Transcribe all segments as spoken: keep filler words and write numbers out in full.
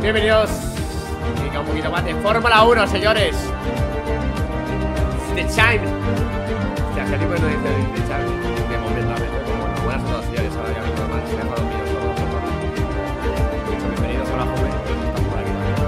Bienvenidos a un poquito más de Fórmula uno, señores. The Chime. Hostia, hace tiempo que no dice The Chime. De momento, pero bueno, buenas a todos, señores. Ahora ya me normal, se me ha jugado un vídeo solo. Bienvenidos a la joven. Estamos por aquí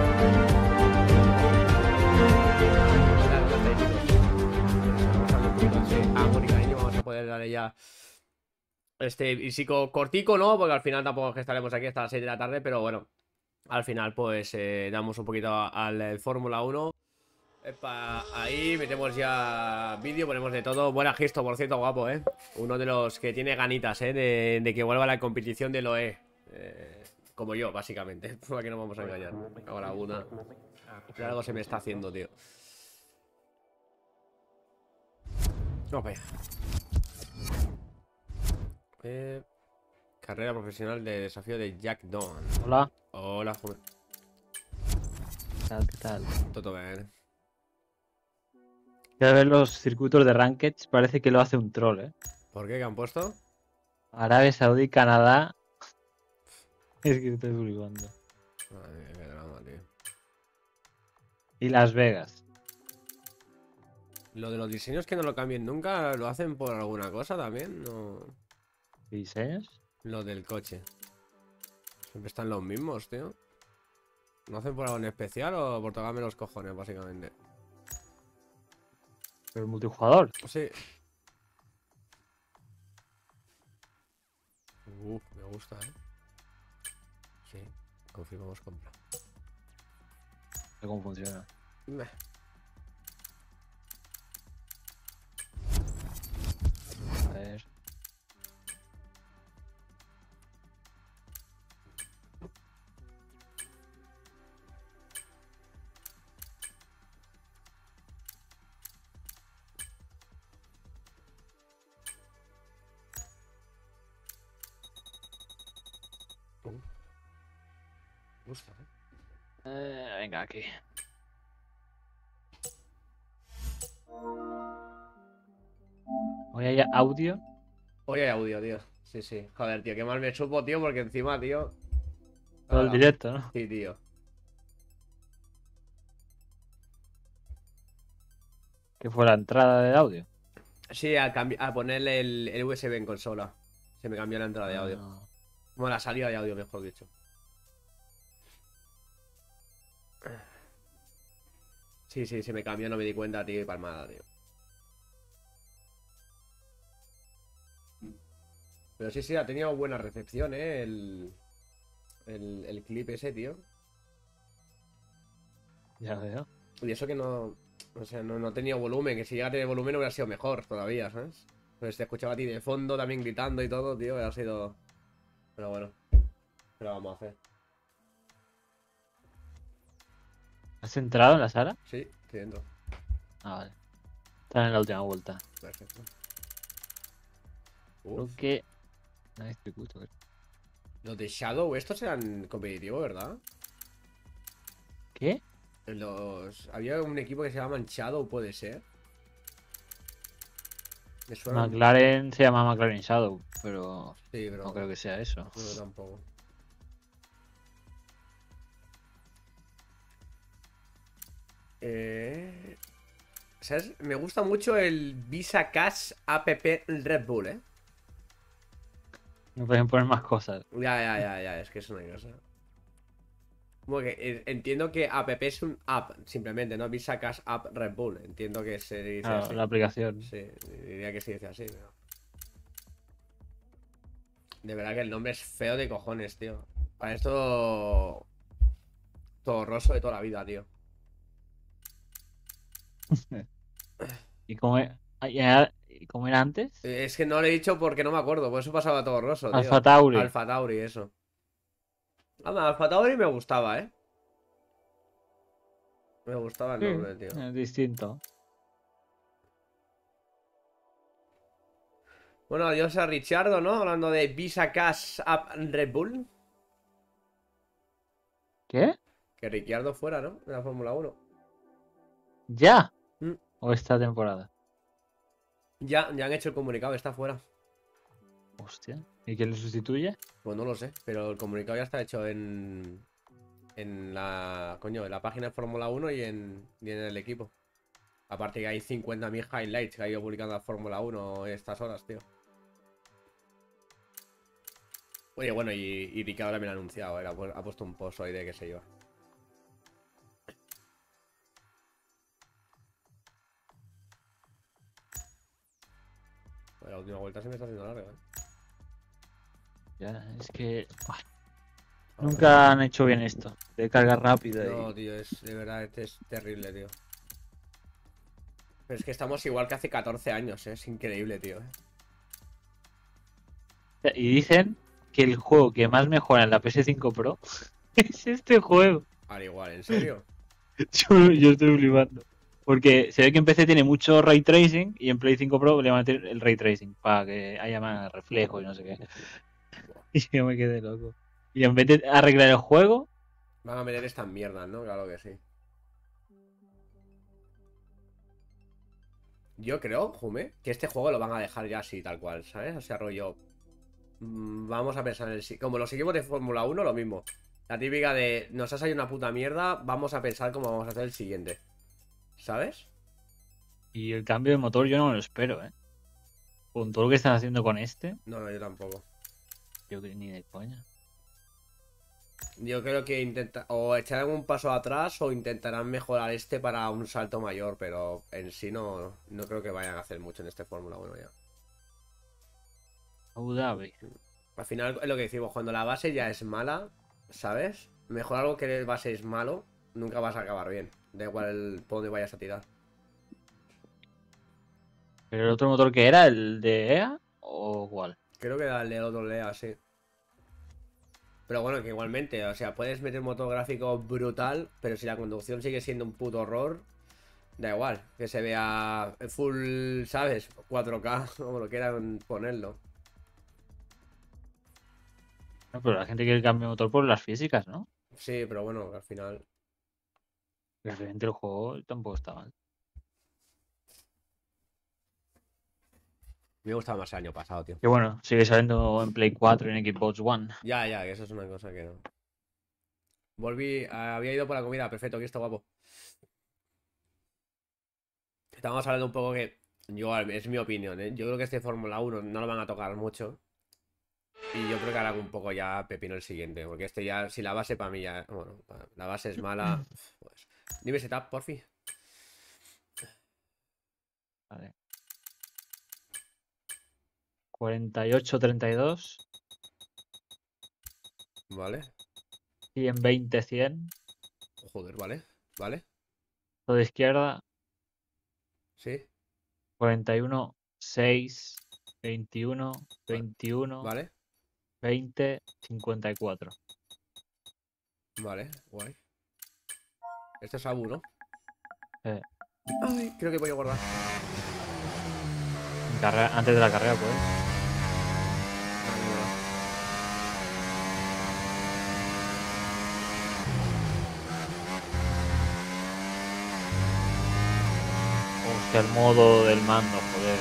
también. Ah, Mónica, niño, vamos a poder darle ya este físico cortico, ¿no? Porque al final tampoco es que estaremos aquí hasta las seis de la tarde, pero bueno. Al final, pues, eh, damos un poquito al Fórmula uno. Epa, ahí metemos ya vídeo, ponemos de todo. Buena gesto, por cierto, guapo, ¿eh? Uno de los que tiene ganitas, ¿eh? De, de que vuelva a la competición de Loe. Eh, como yo, básicamente. Para que no vamos a engañar. Ahora una. Pero algo se me está haciendo, tío. Vamos para allá. Eh, carrera profesional de desafío de Jack Dawn. Hola. Hola, joven. ¿Qué tal? ¿Qué tal? Todo bien. Ya ver los circuitos de Rankeds, parece que lo hace un troll, ¿eh? ¿Por qué? ¿Qué han puesto? Arabia Saudí, Canadá. Es que estoy flipando. Madre mía, qué drama, tío. Y Las Vegas. Lo de los diseños que no lo cambien nunca, ¿lo hacen por alguna cosa también? No... ¿Diseños? Lo del coche. Siempre están los mismos, tío. ¿No hacen por algo en especial o por tocarme los cojones, básicamente? ¿Pero el multijugador? Sí. Uf, me gusta, ¿eh? Sí, confirmamos compra. No sé cómo funciona. Meh. A ver. Uh. Me gusta, ¿eh? Eh, venga, aquí. Hoy hay audio. Hoy hay audio, tío. Sí, sí. Joder, tío, qué mal me supo, tío, porque encima, tío... Todo el Ahora. directo, ¿no? Sí, tío. Que fue la entrada de audio. Sí, a, a ponerle el, el U S B en consola. Se me cambió la entrada de audio. Ah, Bueno, la salida de audio, mejor dicho. Sí, sí, se me cambió, no me di cuenta, tío, y palmada, tío. Pero sí, sí, ha tenido buena recepción, eh, el, el, el clip ese, tío. ya veo. Y eso que no, o sea, no, no ha tenido volumen, que si llega a tener volumen hubiera sido mejor todavía, ¿sabes? Pues te escuchaba a ti de fondo también gritando y todo, tío, hubiera sido... Pero bueno, ¿qué lo vamos a hacer? ¿Has entrado en la sala? Sí, estoy dentro. Ah, vale. Están en la última vuelta. Perfecto. Creo Uf. que... No hay circuito. Los de Shadow, estos eran competitivos, ¿verdad? ¿Qué? Los... Había un equipo que se llamaban Shadow, puede ser. Me suena... McLaren se llama McLaren Shadow, pero Sí, pero no creo que sea eso. no, tampoco. Eh... ¿Sabes? Me gusta mucho el Visa Cash App Red Bull, ¿eh? No pueden poner más cosas. Ya, ya, ya, ya, es que es una cosa. Como que eh, entiendo que app es un app, simplemente, ¿no? Visa Cash App Red Bull. Entiendo que se dice Claro, así. la aplicación. Sí, diría que se dice así, pero... De verdad que el nombre es feo de cojones, tío. Para esto... Torroso de toda la vida, tío. ¿Y cómo era, y era- y cómo era antes? Es que no lo he dicho porque no me acuerdo, por eso pasaba todo roso, tío. Alfa Tauri. Alfa Tauri, eso. Anda, Alfa Tauri me gustaba, ¿eh? Me gustaba el Sí, nombre, tío. es distinto. Bueno, adiós a Richardo, ¿no? Hablando de Visa Cash App Red Bull. ¿Qué? Que Ricciardo fuera, ¿no? De la Fórmula uno. ¿Ya? Mm. ¿O esta temporada? Ya, ya han hecho el comunicado, está fuera. Hostia. ¿Y quién lo sustituye? Pues no lo sé, pero el comunicado ya está hecho en... En la. Coño, en la página de Fórmula uno y en, y en el equipo. Aparte que hay cincuenta mil highlights que ha ido publicando la Fórmula uno estas horas, tío. Oye, bueno, y, y Ricardo también ha anunciado, ¿eh? Ha puesto un post hoy de que se iba. Bueno, la última vuelta se me está haciendo larga, ¿eh? Ya, es que... Buah, nunca han hecho bien esto, de carga rápida. No, Y... tío, es de verdad, es, es terrible, tío. Pero es que estamos igual que hace catorce años, ¿eh? Es increíble, tío. y dicen que el juego que más mejora en la P S cinco Pro es este juego. Al igual, ¿en serio? Yo, yo estoy flipando. Porque se ve que en P C tiene mucho ray tracing y en Play cinco Pro le van a meter el ray tracing para que haya más reflejos y no sé qué. Y yo me quedé loco. Y en vez de arreglar el juego, Van a meter estas mierdas, ¿no? Claro que sí. Yo creo, Jume, que este juego lo van a dejar ya así, tal cual, ¿sabes? O sea, rollo. mmm, Vamos a pensar en el. si- Como los equipos de Fórmula uno, lo mismo. La típica de. Nos ha salido una puta mierda, vamos a pensar cómo vamos a hacer el siguiente. ¿Sabes? y el cambio de motor yo no me lo espero, ¿eh? Con todo lo que están haciendo con este, No, no, yo tampoco. yo creo ni de coña. Yo creo que intenta o echarán un paso atrás o intentarán mejorar este para un salto mayor, pero en sí no, no creo que vayan a hacer mucho en este Fórmula uno ya. Abu Dhabi. Al final es lo que decimos, cuando la base ya es mala, ¿sabes? Mejor algo que la base es malo, nunca vas a acabar bien. Da igual el, por donde vayas a tirar. ¿Pero el otro motor que era? ¿El de E A? ¿O cuál? Creo que darle otro lea, sí. Pero bueno, que igualmente, o sea, puedes meter un motor gráfico brutal, pero si la conducción sigue siendo un puto horror, da igual, que se vea full, ¿sabes? cuatro K, como lo quieran ponerlo. No, pero la gente quiere el cambio de motor por las físicas, ¿no? Sí, pero bueno, al final. Realmente el juego tampoco está mal. Me gustaba más el año pasado, tío. Que bueno, sigue saliendo en Play cuatro y en Xbox One. Ya, ya, que eso es una cosa que no. Volví, había ido por la comida, perfecto, aquí está guapo. Estábamos hablando un poco que. Yo, es mi opinión, ¿eh? Yo creo que este Fórmula uno no lo van a tocar mucho. Y yo creo que hará un poco ya pepino el siguiente. Porque este ya, si la base para mí ya. Bueno, la base es mala. Pues. Dime setup, porfi. Vale. cuarenta y ocho treinta y dos. Vale. cien veinte cien. Joder, vale. Vale. Todo de izquierda. Sí. cuarenta y uno seis. veintiuno. veintiuno. Vale. veinte. cincuenta y cuatro. Vale, guay. Esto es Abu, ¿no? Eh, Ay, creo que voy a guardar. carrera- antes de la carrera, pues. Hostia, el modo del mando, joder.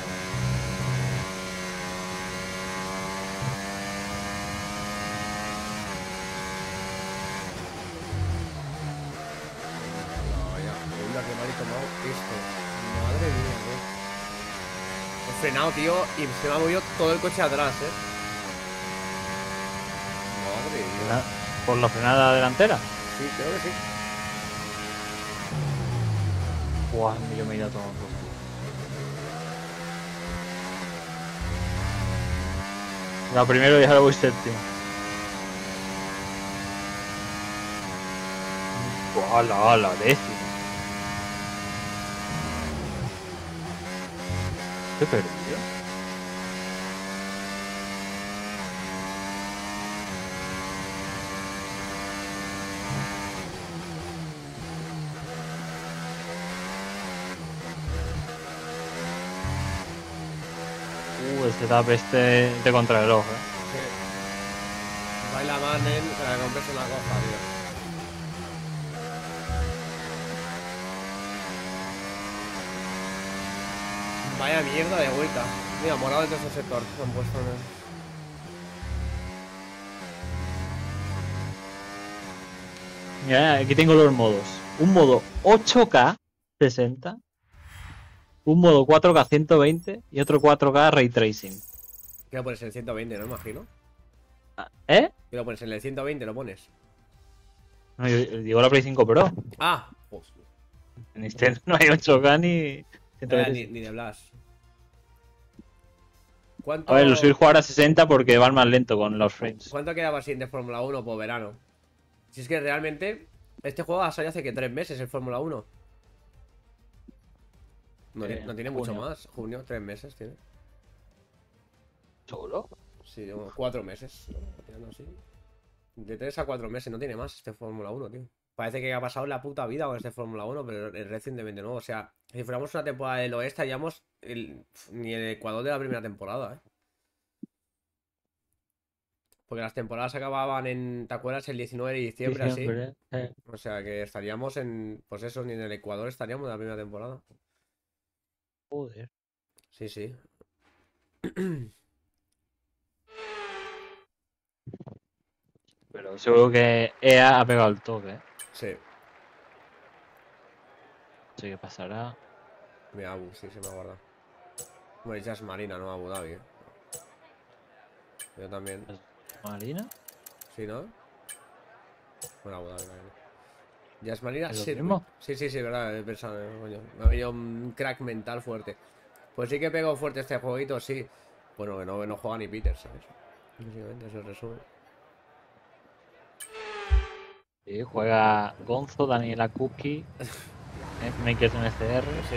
Vaya, mira que mal he tomado esto. Madre mía, ¿no? He frenado, tío, y se me ha movido todo el coche atrás, ¿eh? Madre mía. La- ¿Por la frenada delantera? Sí, creo que sí. Buah, yo me he ido a tomar por culo. La primero y ahora voy séptimo. Buah, la, la décima. ¿Qué he perdido? Uh, el setup este de contrarreloj, eh. Sí. Baila más, nen, que la compres una cosa, tío. Vaya mierda de vuelta. Mira, morado en tercer sector. Se han puesto en el... Mira, aquí tengo los modos. Un modo ocho K sesenta, un modo cuatro K ciento veinte y otro cuatro K Ray Tracing. ¿Qué lo pones en el ciento veinte, no imagino? ¿Eh? ¿Qué lo pones en el ciento veinte? ¿Lo pones? No, yo, yo digo la Play cinco Pro. Ah, hostia. En Nintendo no hay ocho K ni ciento Eh, veinte. ni, ni de Blast. ¿Cuánto, A ver, lo suyo es jugar a sesenta porque van más lento con los frames. ¿Cuánto quedaba así de Fórmula uno por verano? Si es que realmente este juego ha salido hace que tres meses el Fórmula uno. No, Eh, no tiene mucho junio. más. Junio, tres meses tiene. ¿Solo? Sí, como cuatro meses. Tirando así. De tres a cuatro meses, no tiene más este Fórmula uno, tío. Parece que ha pasado la puta vida con este Fórmula uno, pero es recientemente nuevo. O sea, si fuéramos una temporada del oeste, estaríamos el, ni el Ecuador de la primera temporada, ¿eh? Porque las temporadas acababan en, ¿te acuerdas? El diecinueve de diciembre, así. Diciembre, eh. O sea, que estaríamos en, pues eso, ni en el Ecuador estaríamos de la primera temporada. Joder. Sí, sí. Pero seguro que E A ha pegado el toque, ¿eh? Sí. No sé qué pasará. Mira, Abu, sí, se me ha guardado. Bueno, ya es Marina, no Abu Dhabi, ¿eh? Yo también. ¿Marina? ¿Sí, no? Bueno, Abu Dhabi, Marina. Jazz Marina ¿Es lo Circuit. mismo? Sí, sí, sí, verdad, he pensado, eh, coño. Me ha venido un crack mental fuerte. Pues sí que pegó fuerte este jueguito, sí. Bueno, que no, que no juega ni Peter, ¿sabes? Básicamente, eso resume. Sí, juega Gonzo, Daniela Cookie, Makers M C R. Sí.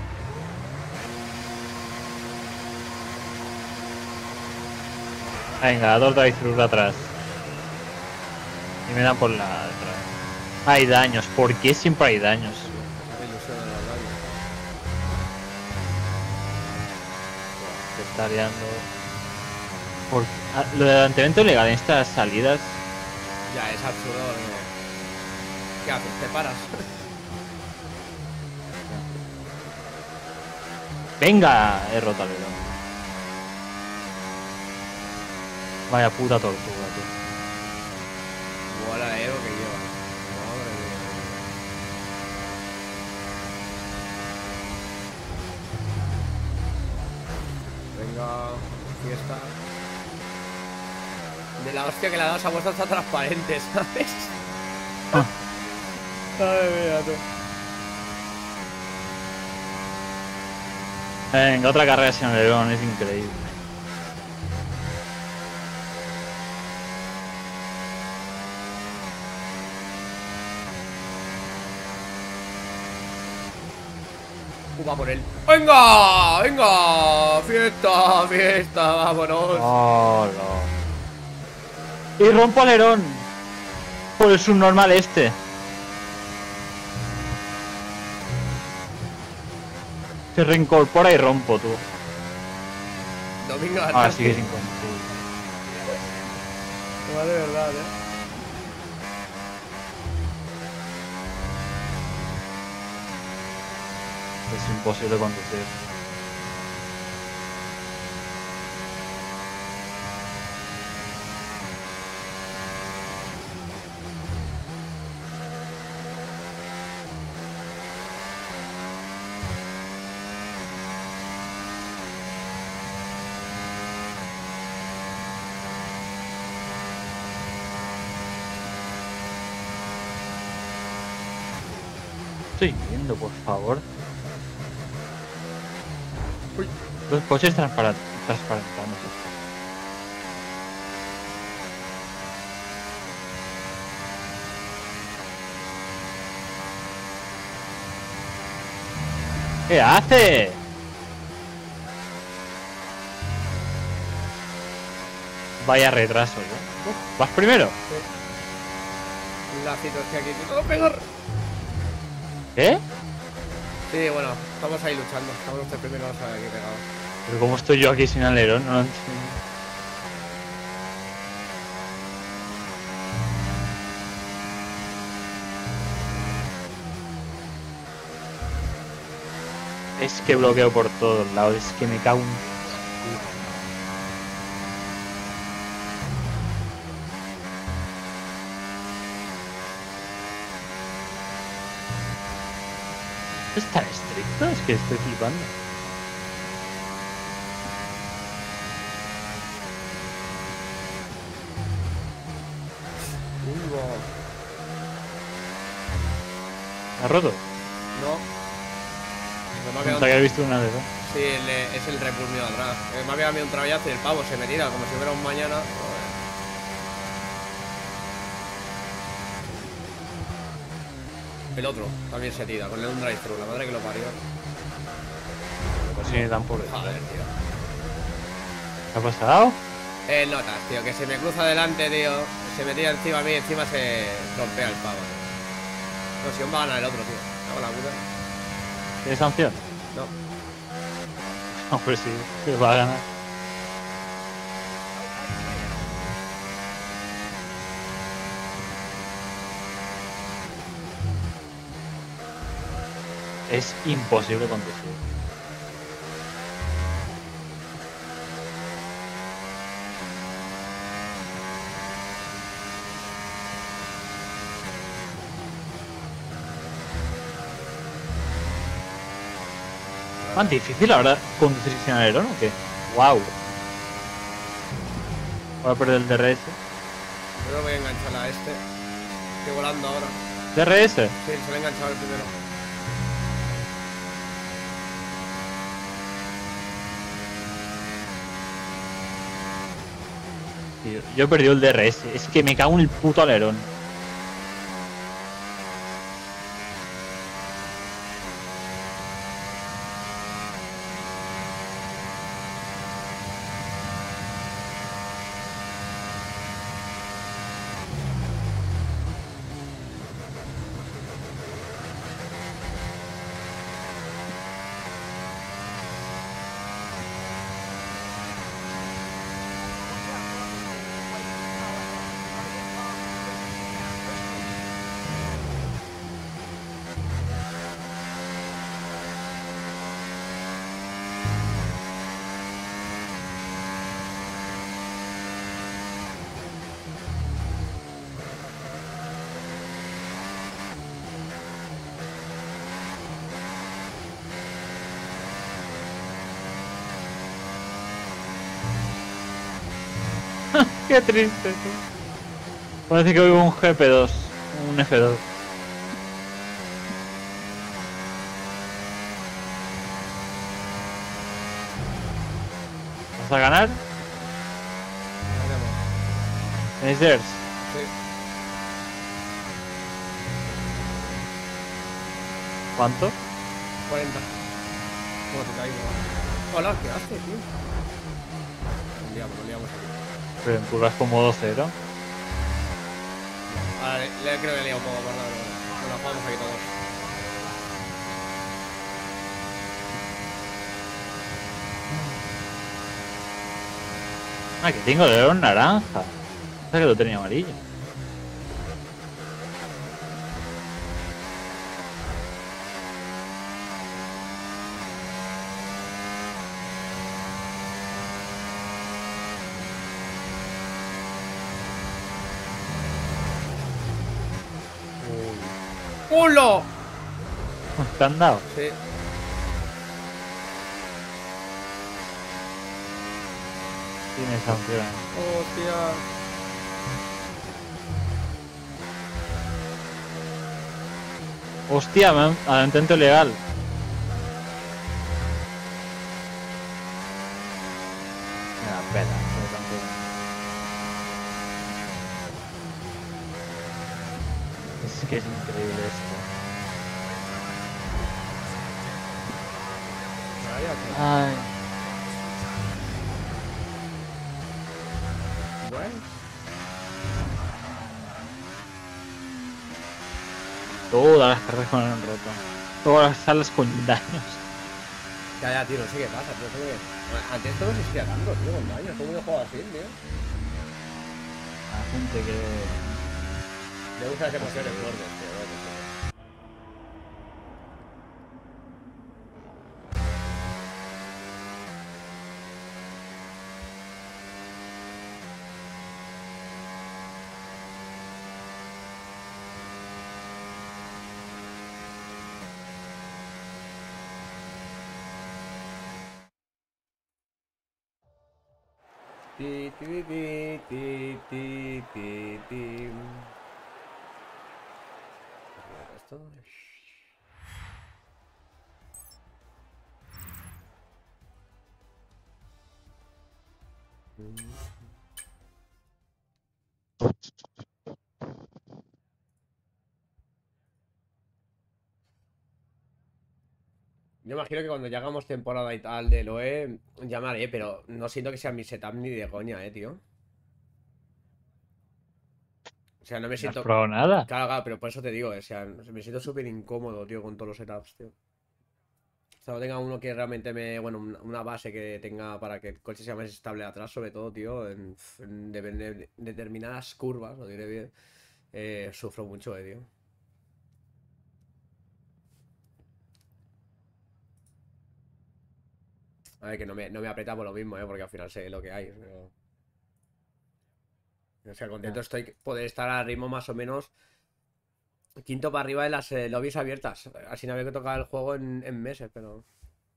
Venga, dos drive-thrus atrás. Y me dan por la detrás. Hay daños. ¿Por qué siempre hay daños? Hace ilusión a la radio. Se está liando. Por... ah, lo de adelantamiento ilegal en estas salidas. Ya, es absurdo. ¿No? ¿Qué haces? ¿Te paras? ¡Venga! He roto el alerón. Vaya puta tortuga, tío. Igual al aero que lleva. Madre mía. Venga, fiesta. De la hostia que le ha dado esa vuelta está transparente, ¿sabes? Ah. Ay, mira tú. Venga, otra carrera sin alerón, es increíble. Uh, va por él. ¡Venga! ¡Venga! ¡Fiesta! ¡Fiesta! ¡Vámonos! Oh, no. Y rompo alerón. Por el subnormal este. Se reincorpora y rompo, tú. Domingo Ahora sí que es incompatible. No va de verdad, eh. Es imposible conducir. Estoy viendo, por favor. Uy. Los coches transparent transparentándose. ¿Qué hace? Vaya retraso, ¿eh? Uh, ¿vas primero? Un lacito hacia aquí. ¡Te tengo que pegar! ¿Qué? Sí, bueno, estamos ahí luchando. Estamos los tres primeros aquí pegados. Pero ¿cómo estoy yo aquí sin alerón? No lo entiendo. Es que bloqueo por todos lados, es que me cago en... ¿Es tan estricto? Es que estoy flipando. Uy, va. ¿Ha roto? No. Me ha No quedado te un- había visto una de esas. Sí, el, eh, es el Red Bull mío atrás. Eh, me ha quedado a mí un traballazo y el pavo se me tira como si fuera un mañana. Joder. El otro también se tira con el un drive-thru, la madre que lo parió. Pues sí, tan pobre. Joder, tío. ¿Qué ha pasado? Eh, notas, tío, que se me cruza delante, tío. Se me tira encima a mí, encima se trompea el pavo. No, si aún va a ganar el otro, tío. Hago la puta. ¿Tiene sanción? No. No, pues sí, que va a ganar. Es imposible conducir. ¿Más difícil ahora conducir sin alerón o qué? ¡Wow! Voy a perder el D R S. Yo voy a enganchar a este. Estoy volando ahora. ¿D R S? Sí, se le ha enganchado el primero. Tío, yo he perdido el D R S. Es que me cago en el puto alerón. Qué triste, tío. Parece que oigo un G P dos. Un F dos. ¿Vas a ganar? ¿Tenéis D R S? Sí. ¿Cuánto? cuarenta. ¿Cómo te caigo? Hola, ¿qué hace, tío? Nos liamos, nos liamos aquí. Pero en curvas con modo cero. Ahora le, le creo que he liado un poco, perdón, pero bueno. Nos la jugamos aquí todos. Ah, que tengo el alerón naranja. Pensaba que lo tenía amarillo. ¡Culo! ¿Te han dado? Sí. Tiene sanción. Hostia. Hostia, me han, al intento legal. Me da pena. me da pena. Es que es increíble esto. Vaya, tío. Ay. Bueno. Todas las carreras con el roto. Todas las salas con daños. Ya, ya, tío, no sé qué pasa, tío. Sé que... Antes esto no existía tanto, tío, con daños. ¿Cómo yo juego así, tío? La gente que... Le gustan las emociones fuertes, tío. ¿No? Ti, ti, ti, ti, ti, ti, ti. Esto. Yo imagino que cuando ya hagamos temporada y tal de L O E, llamaré, pero no siento que sea mi setup ni de coña, eh, tío. O sea, no me ¿No has siento. probado nada? Claro, claro, pero por eso te digo, eh, o sea, me siento súper incómodo, tío, con todos los setups, tío. O sea, no tenga uno que realmente me. Bueno, una una base que tenga para que el coche sea más estable atrás, sobre todo, tío. En, en de- de- determinadas curvas, lo diré bien. Eh, sufro mucho, eh, tío. A ver, que no me, no me aprieta por lo mismo, eh, porque al final sé lo que hay. Pero... O sea, contento Ya. estoy poder estar a ritmo más o menos quinto para arriba de las eh, lobbies abiertas. Así no había que tocar el juego en, en meses, pero.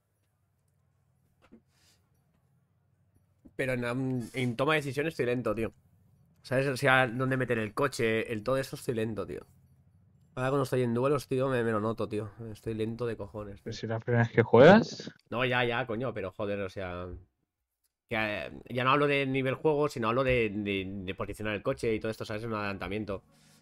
Pero en, en toma de decisiones estoy lento, tío. ¿Sabes? O sea, dónde meter el coche, el todo eso estoy lento, tío. Ahora cuando estoy en duelos, tío, me, me lo noto, tío. Estoy lento de cojones, Pero tío. si la primera vez que juegas. No, ya, ya, coño, pero joder, o sea. Que, eh, ya no hablo de nivel juego, sino hablo de, de, de posicionar el coche y todo esto, ¿sabes? Un adelantamiento.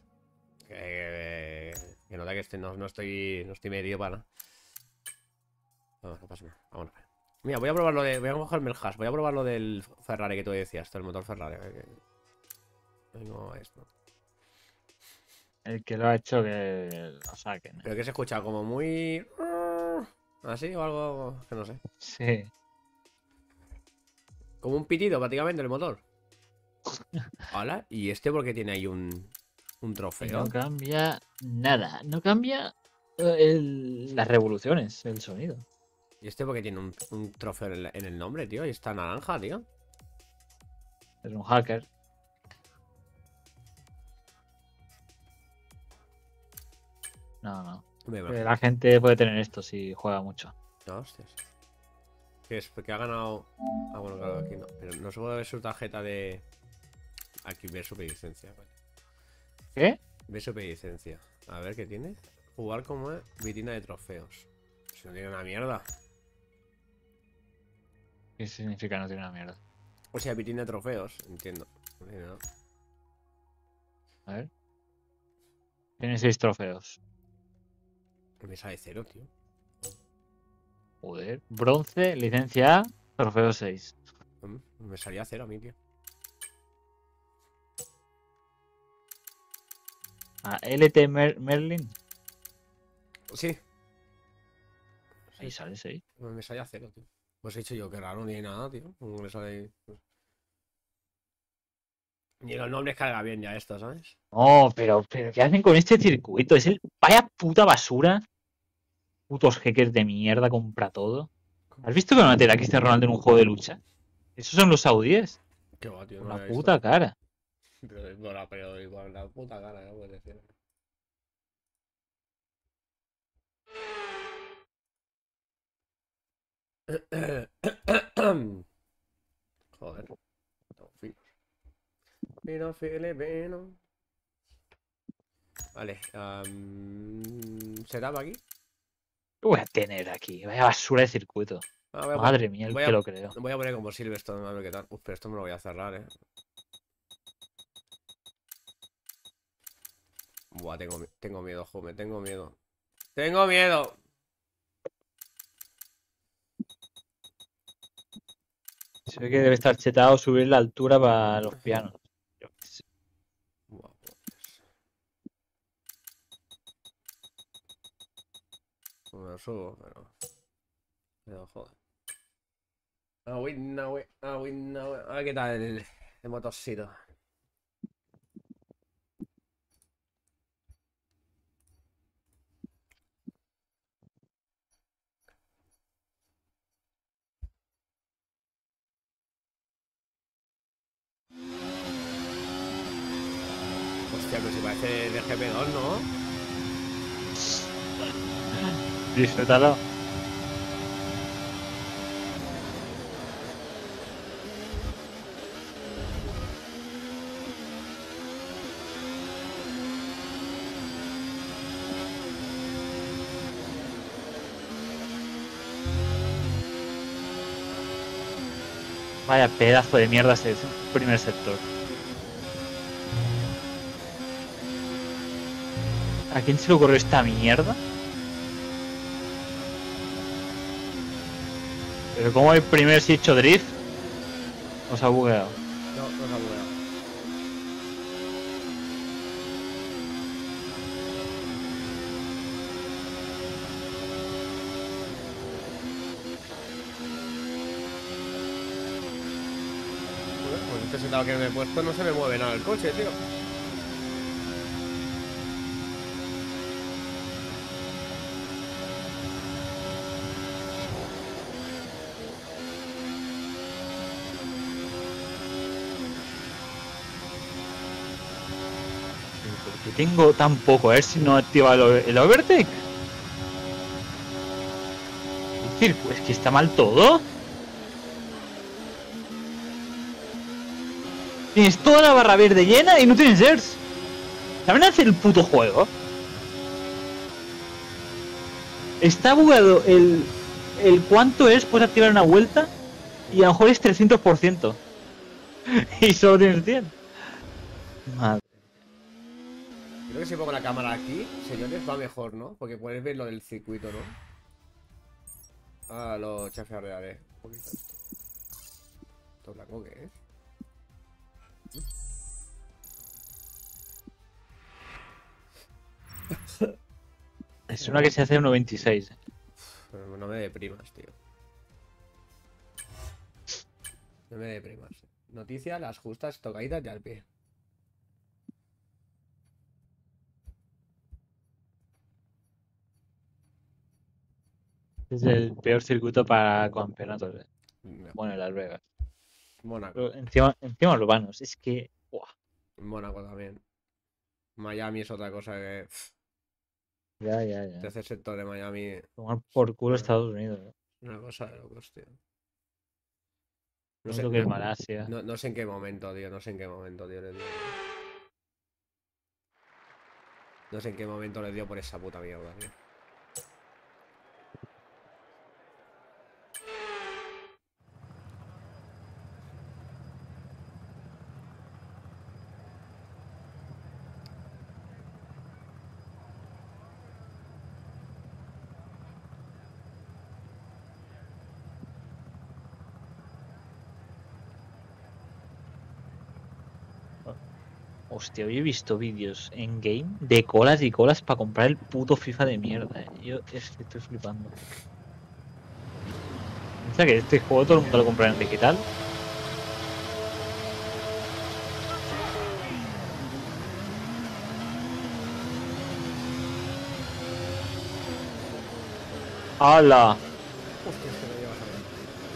Que, que nota que este, no, no estoy. No estoy medio para nada. No, no pasa nada. Vámonos. Mira, voy a probar lo de. Voy a cogerme el hash. Voy a probar lo del Ferrari que tú decías, esto, el motor Ferrari. Que... No, esto. El que lo ha hecho que lo saquen. Pero que se escucha como muy. Así o algo que no sé. Sí. Como un pitido prácticamente el motor. Hola, ¿y este por qué tiene ahí un, un Y trofeo? no cambia nada. No cambia eh, el- las revoluciones, el sonido. ¿Y este por qué tiene un, un trofeo en el, en el nombre, tío? Y está naranja, tío. Es un hacker. No, no. Me Eh, imagino. La gente puede tener esto si juega mucho. No, hostias. ¿Qué es? Porque ha ganado. Ah, bueno, claro, aquí no. Pero no se puede ver su tarjeta de. Aquí, ver su licencia. Vale. ¿Qué? Ve su licencia. A ver qué tiene. Jugar como es vitrina de trofeos. Si no tiene una mierda. ¿Qué significa no tiene una mierda? O sea, vitrina de trofeos, entiendo. No tiene nada. A ver. Tiene seis trofeos. Me sale cero, tío. Joder. Bronce, licencia A, trofeo seis. Mm, Me salía cero a mí, tío. Ah, L T Mer- Merlin. Sí. Ahí sale seis. Me salía cero, tío. Pues he dicho yo, qué raro, ni hay nada, tío. ¿Cómo me sale ahí? Ni los nombres carga bien ya esto, ¿sabes? No, pero, pero ¿qué hacen con este circuito? Es el vaya puta basura. Putos hackers de mierda, compra todo. ¿Has visto que van a meter a Cristiano Ronaldo en un juego de lucha? Esos son los saudíes. Qué va, tío, Por no lo la había puta visto. cara. Pero, bueno, pero igual, la puta cara, ¿no? Puedes decir. Joder. No, finos. Fino, filipino. Vale. Um, ¿Setup aquí? ¿Qué voy a tener aquí? Vaya basura de circuito. Ah, voy a poner, Madre mía, el voy que a, lo creo. voy a poner como Silverstone, a ver qué tal. Uf, pero esto me lo voy a cerrar, eh. Buah, tengo, mi- tengo miedo, Jume, tengo miedo. ¡Tengo miedo! Se ve que debe estar chetado subir la altura para los pianos. Yo qué sé. Buah, pues. Me lo subo, pero. Pero joder. Ah, win, ah, win, ah, win, ah, win. A ver qué tal el, el motorcito. Hostia, pero si parece de G P dos, ¿no? Disfrútalo. Vaya pedazo de mierda ese primer sector. ¿A quién se le ocurrió esta mierda? Pero como el primer si he hecho drift, os ha bugueado. No, no se ha bugueado. Joder, pues este setado que me he puesto no se me mueve nada el coche, tío. ¿Por qué tengo tan poco? A ver si no activa el, o- el overtake. Es decir, pues que está mal todo. Tienes toda la barra verde llena y no tienes airs. ¿Saben hacer el puto juego? Está bugueado el, el cuánto es, puedes activar una vuelta y a lo mejor es trescientos por ciento. Y solo tienes cien. Madre. Creo que si pongo la cámara aquí, señores, va mejor, ¿no? Porque puedes ver lo del circuito, ¿no? Ah, lo chafearé un poquito esto. ¿Esto blanco qué es? Es una que se hace en noventa y seis. Pero no me deprimas, tío. No me deprimas. Noticia, las justas tocaditas y al pie. Es el peor circuito para campeonatos. eh. No. Bueno, en Las Vegas. Mónaco. Pero encima, encima urbanos. Es que. Buah. Mónaco también. Miami es otra cosa que... pff, Ya, ya, ya. tercer sector de Miami. Tomar por culo No. Estados Unidos. ¿eh? Una cosa de locos, tío. No No sé sé, lo que es no, Malasia. no, no sé en qué momento, tío. No sé en qué momento, tío, le dio. No sé en qué momento le dio por esa puta mierda, tío. Hostia, hoy he visto vídeos en game de colas y colas para comprar el puto FIFA de mierda. eh. Yo es que estoy flipando. Piensa que este juego todo el mundo lo compra en digital. ¡Hala! Hostia, es que no llevas a ver.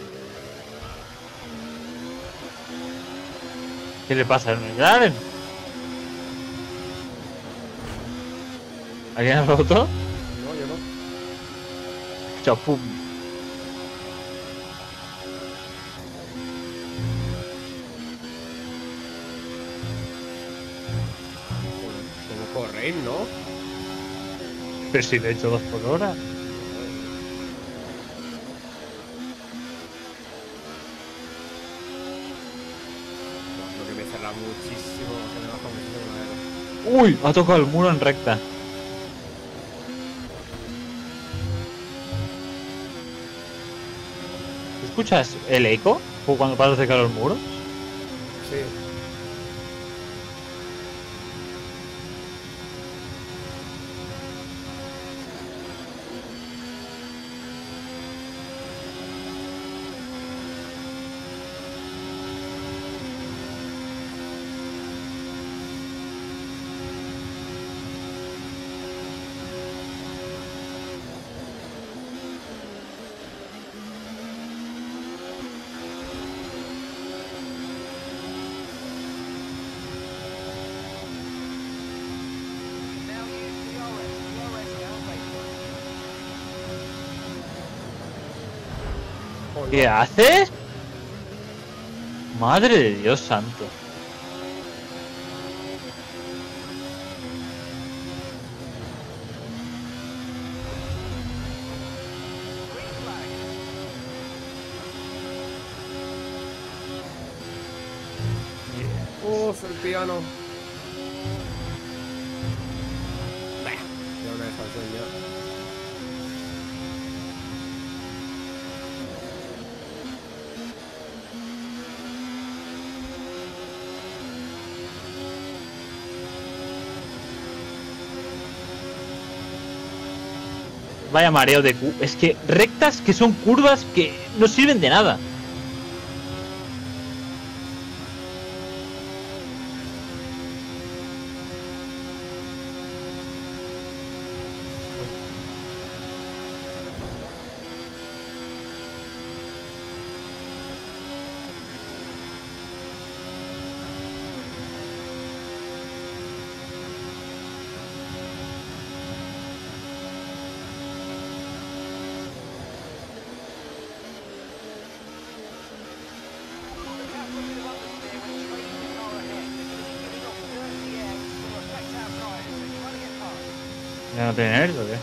¿Qué le pasa al McLaren? ¿Alguien ha roto? No, yo no. Chapum. Joder, como correr, ¿no? Pero si le he hecho dos por hora. Lo que me cerra muchísimo, se me baja muchísimo la ¡Uy! Ha tocado el muro en recta. ¿Escuchas el eco? ¿O cuando pasas de cara al muro? Sí. Joder. ¿Qué haces? Madre de Dios santo. Dios, el piano. Bah, ya una expansión ya. Vaya mareo de cu... Es que rectas que son curvas que no sirven de nada. ¿Ya no tiene nervios o qué?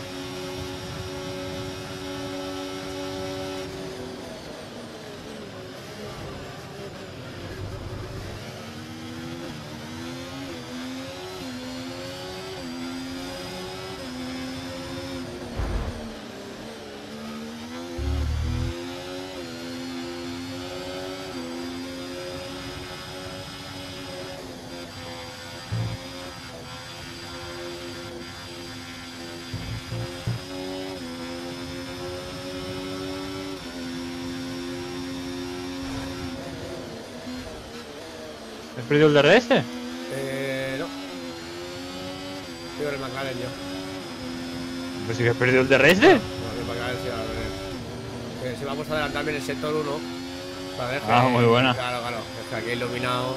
¿Has perdido el D R S? Eh, no. Digo el McLaren yo. Pues sí que has perdido el D R S. No, el McLaren sí va a ver. Que si vamos a adelantarme en el sector uno. Para ver que, Ah, muy buena. Claro, claro. Es que aquí iluminado.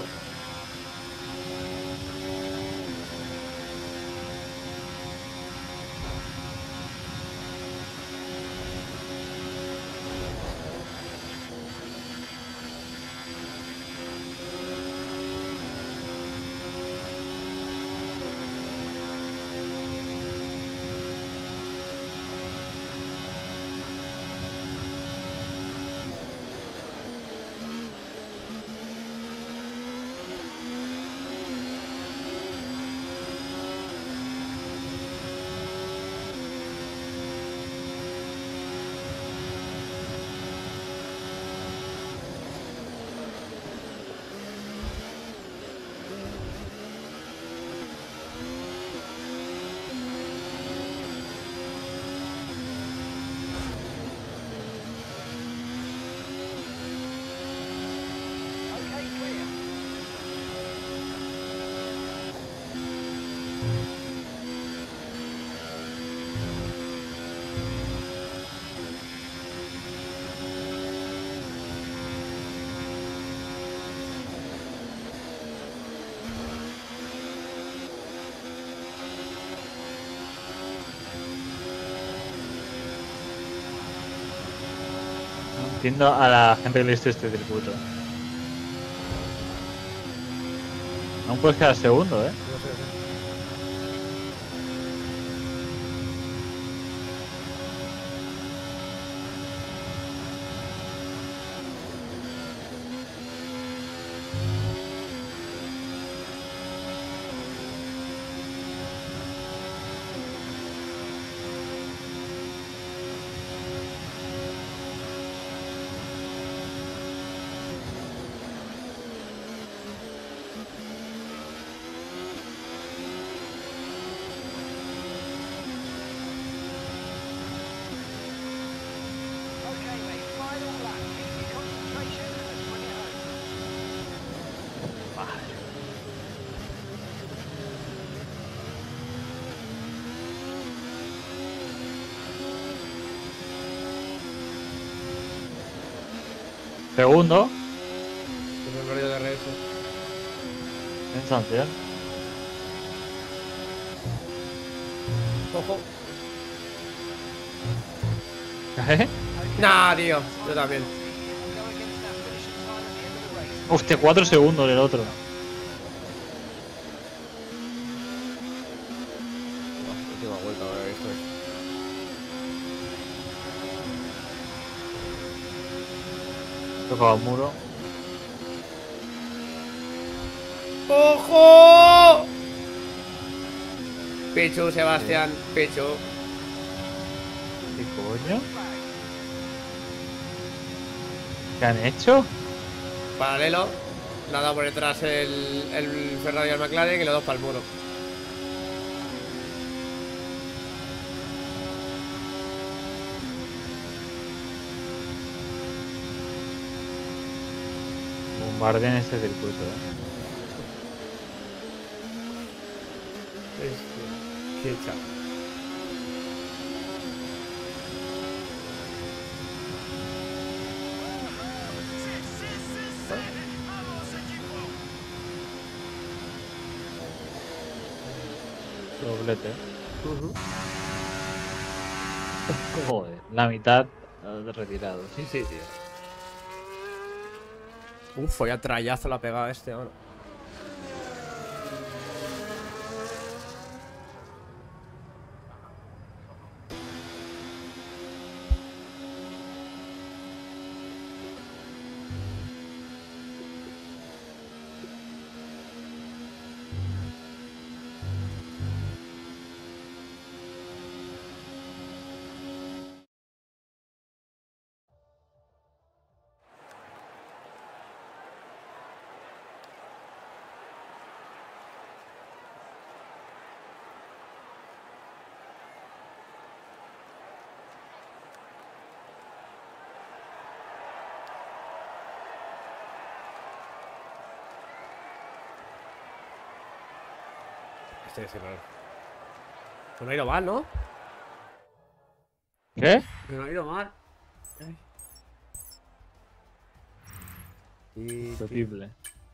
Entiendo a la gente que le hizo este circuito. Aún puedes quedar segundo, ¿eh? No sé, no sé. Segundo Es el rollo de R S. en sanción. Ojo. ¿Eh? Nah, tío. Yo también. Hostia, cuatro segundos el otro. Última vuelta, a ver, esto es. Tocaba un muro. ¡Ojo! Pichu, Sebastián, Pichu. ¿Qué coño? ¿Qué han hecho? Paralelo. Le ha dado por detrás el, el Ferrari al McLaren y los dos para el muro. Bombardean este circuito, ¿eh? Este, qué chaval. Doblete. Uh-huh. Joder, la mitad eh, retirado. Sí, sí, tío. Uf, vaya trayazo la pegada este ahora. Este es el error. Pues no ha ido mal, ¿no? ¿Qué? Que no ha ido mal. Ay. Y, Terrible.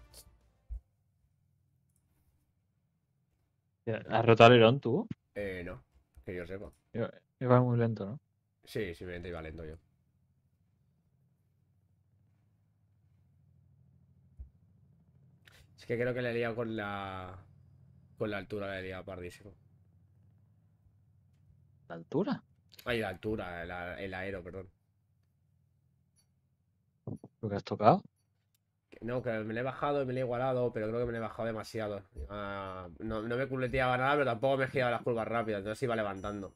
¿Has roto el alerón tú? Eh, no. Que yo sepa. Iba iba muy lento, ¿no? Sí, simplemente iba lento yo. Es que creo que le he liado con la... Con la altura le he liado pardísimo. ¿La altura? Ay, la altura, el, a- el aero, perdón. ¿Lo que has tocado? Que No, que me lo he bajado y me lo he igualado, pero creo que me lo he bajado demasiado. Ah, no, no me culeteaba nada, pero tampoco me giraba las curvas rápidas, entonces iba levantando.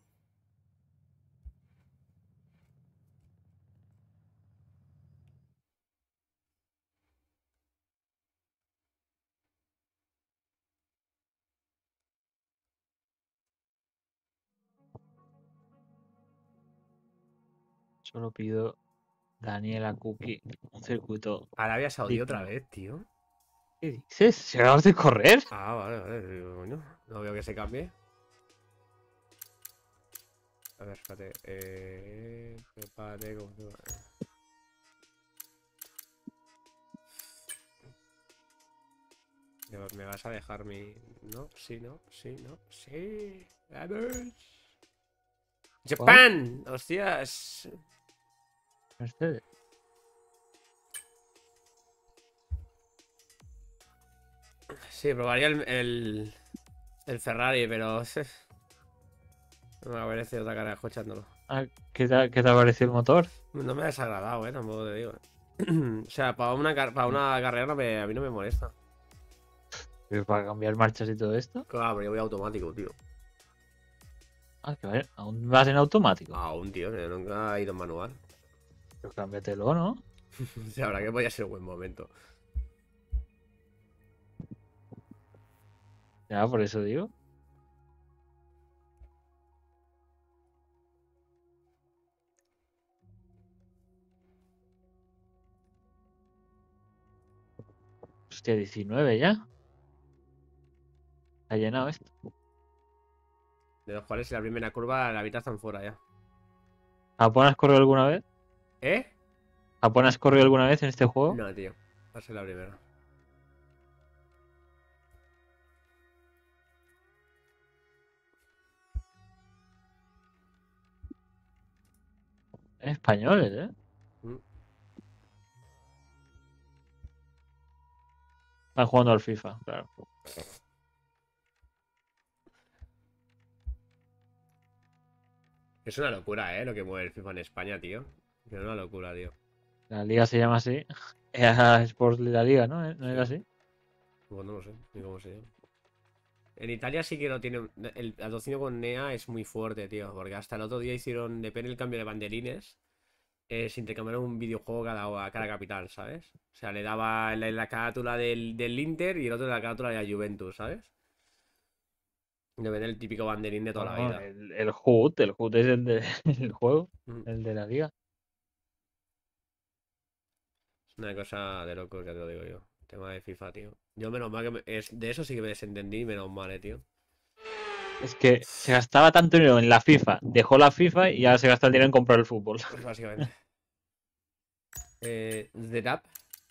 Solo pido Daniela Cookie, un circuito. Arabia Saudí digno. otra vez, tío. ¿Qué dices? ¿Se acabas de correr? Ah, vale, vale. Digo, coño, no veo que se cambie. A ver, espérate. Eh, prepárate, ¿cómo se llama? Me- Me vas a dejar mi... No, sí, no, sí, no, sí. ¡Vamos! ¡Japan! ¡Hostias! Mercedes. Sí, probaría el, el, el Ferrari, pero... No me apetece otra cara escuchándolo. Ah, ¿qué te, ha- qué te ha parecido el motor? No me ha desagradado, eh, tampoco te digo. O sea, para una, car- para una carrera no me- a mí no me molesta. ¿Pero para cambiar marchas y todo esto? Claro, pero yo voy automático, tío. Ah, que vaya, aún vas en automático. Aún, tío, yo nunca he ido en manual. Pero cámbiatelo, ¿no? O sea, ahora que podía ser un buen momento. Ya, por eso digo. Hostia, diecinueve ya. Ha llenado esto. De los cuales en la primera curva la mitad están fuera ya. ¿Japón has corrido alguna vez? ¿Eh? ¿Japón has corrido alguna vez en este juego? No, tío. Va a ser la primera. Españoles, ¿eh? Mm. Están jugando al FIFA, claro. Es una locura, ¿eh? Lo que mueve el FIFA en España, tío. Es una locura, tío. La liga se llama así. E A Sports la liga, ¿no? ¿No era así? Pues no lo sé, ni cómo se llama. En Italia sí que lo tienen. El patrocinio con N E A es muy fuerte, tío. Porque hasta el otro día hicieron, depende del cambio de banderines, eh, se intercambiaron un videojuego cada, a cada capital, ¿sabes? O sea, le daba la, la carátula del, del Inter y el otro la carátula de la Juventus, ¿sabes? Depende del típico banderín de toda la Bueno, vida. el, el H U D, el H U D es el del juego, Mm. el de la liga. Es una cosa de locos, ya te lo digo yo. Tema de FIFA, tío. Yo menos mal que me- es, de eso sí que me desentendí, menos mal, eh, tío. Es que se gastaba tanto dinero en la FIFA, dejó la FIFA y ahora se gasta el dinero en comprar el fútbol. Pues básicamente. Eh, The Tap.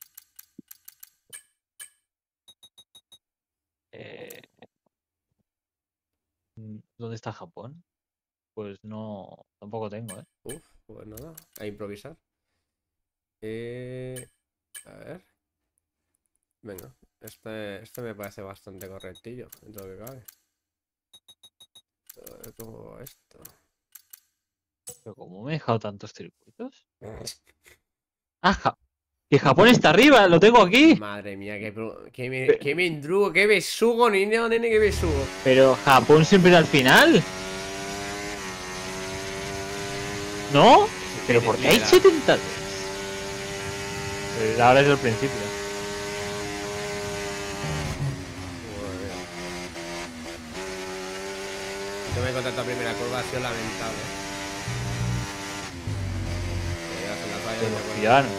Eh, ¿Dónde está Japón? Pues no, tampoco tengo, ¿eh? Uf, pues nada, a improvisar. Eh, a ver. Venga, este, este me parece bastante correctillo, dentro de lo que cabe. A ver cómo va esto. Pero ¿cómo me he dejado tantos circuitos? ¡Ah! Ja- ¡Que Japón está arriba! ¡Lo tengo aquí! Madre mía, qué, pro- qué, me, qué mendrugo, qué besugo, niño, nene, qué besugo. Pero Japón siempre al final. ¿No? ¿Pero por qué hay Literal. setenta? Pues ahora es el principio. Joder. Yo me encontré esta primera curva, ha sido lamentable. Pero ya se las vaya, De no me los acuerdo. ciudadanos.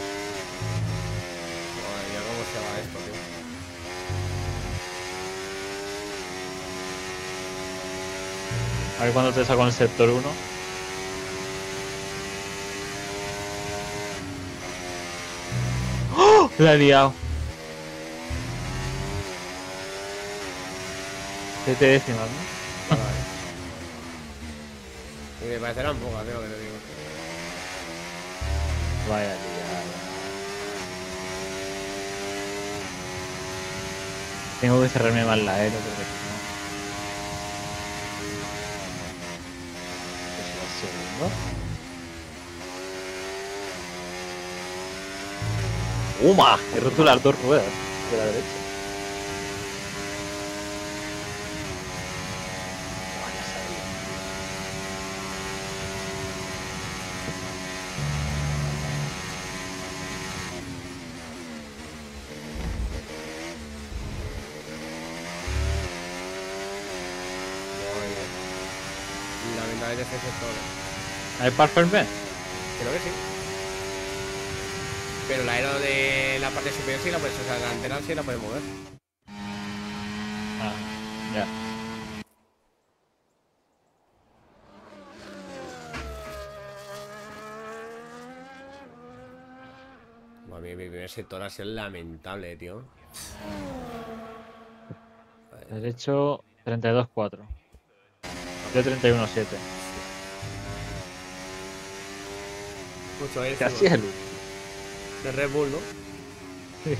Madre mía, cómo se va esto, tío. A ver cuándo te saco en el sector uno. ¡Oh! La he liado. Siete décimas, ¿no? Vale. Y me parecerán pocas, tío, lo que te digo. Vaya liada. Tengo que cerrarme mal la aero porque si no. ¿Es la segunda? ¡Uma! He roto las dos ruedas de la derecha. Vaya sabía. Muy bien. Lamentablemente es ese todo. ¿Hay perfect Ben? Creo que sí. Pero la aero de la parte superior sí la puedes, o sea, la delantera sí la puedes mover. Ah, ya. Buah, mi, mi primer sector ha sido lamentable, tío. Has hecho treinta y dos cuatro. Yo treinta y uno siete. Mucho éxito. Casi el De Red Bull, ¿no? Sí.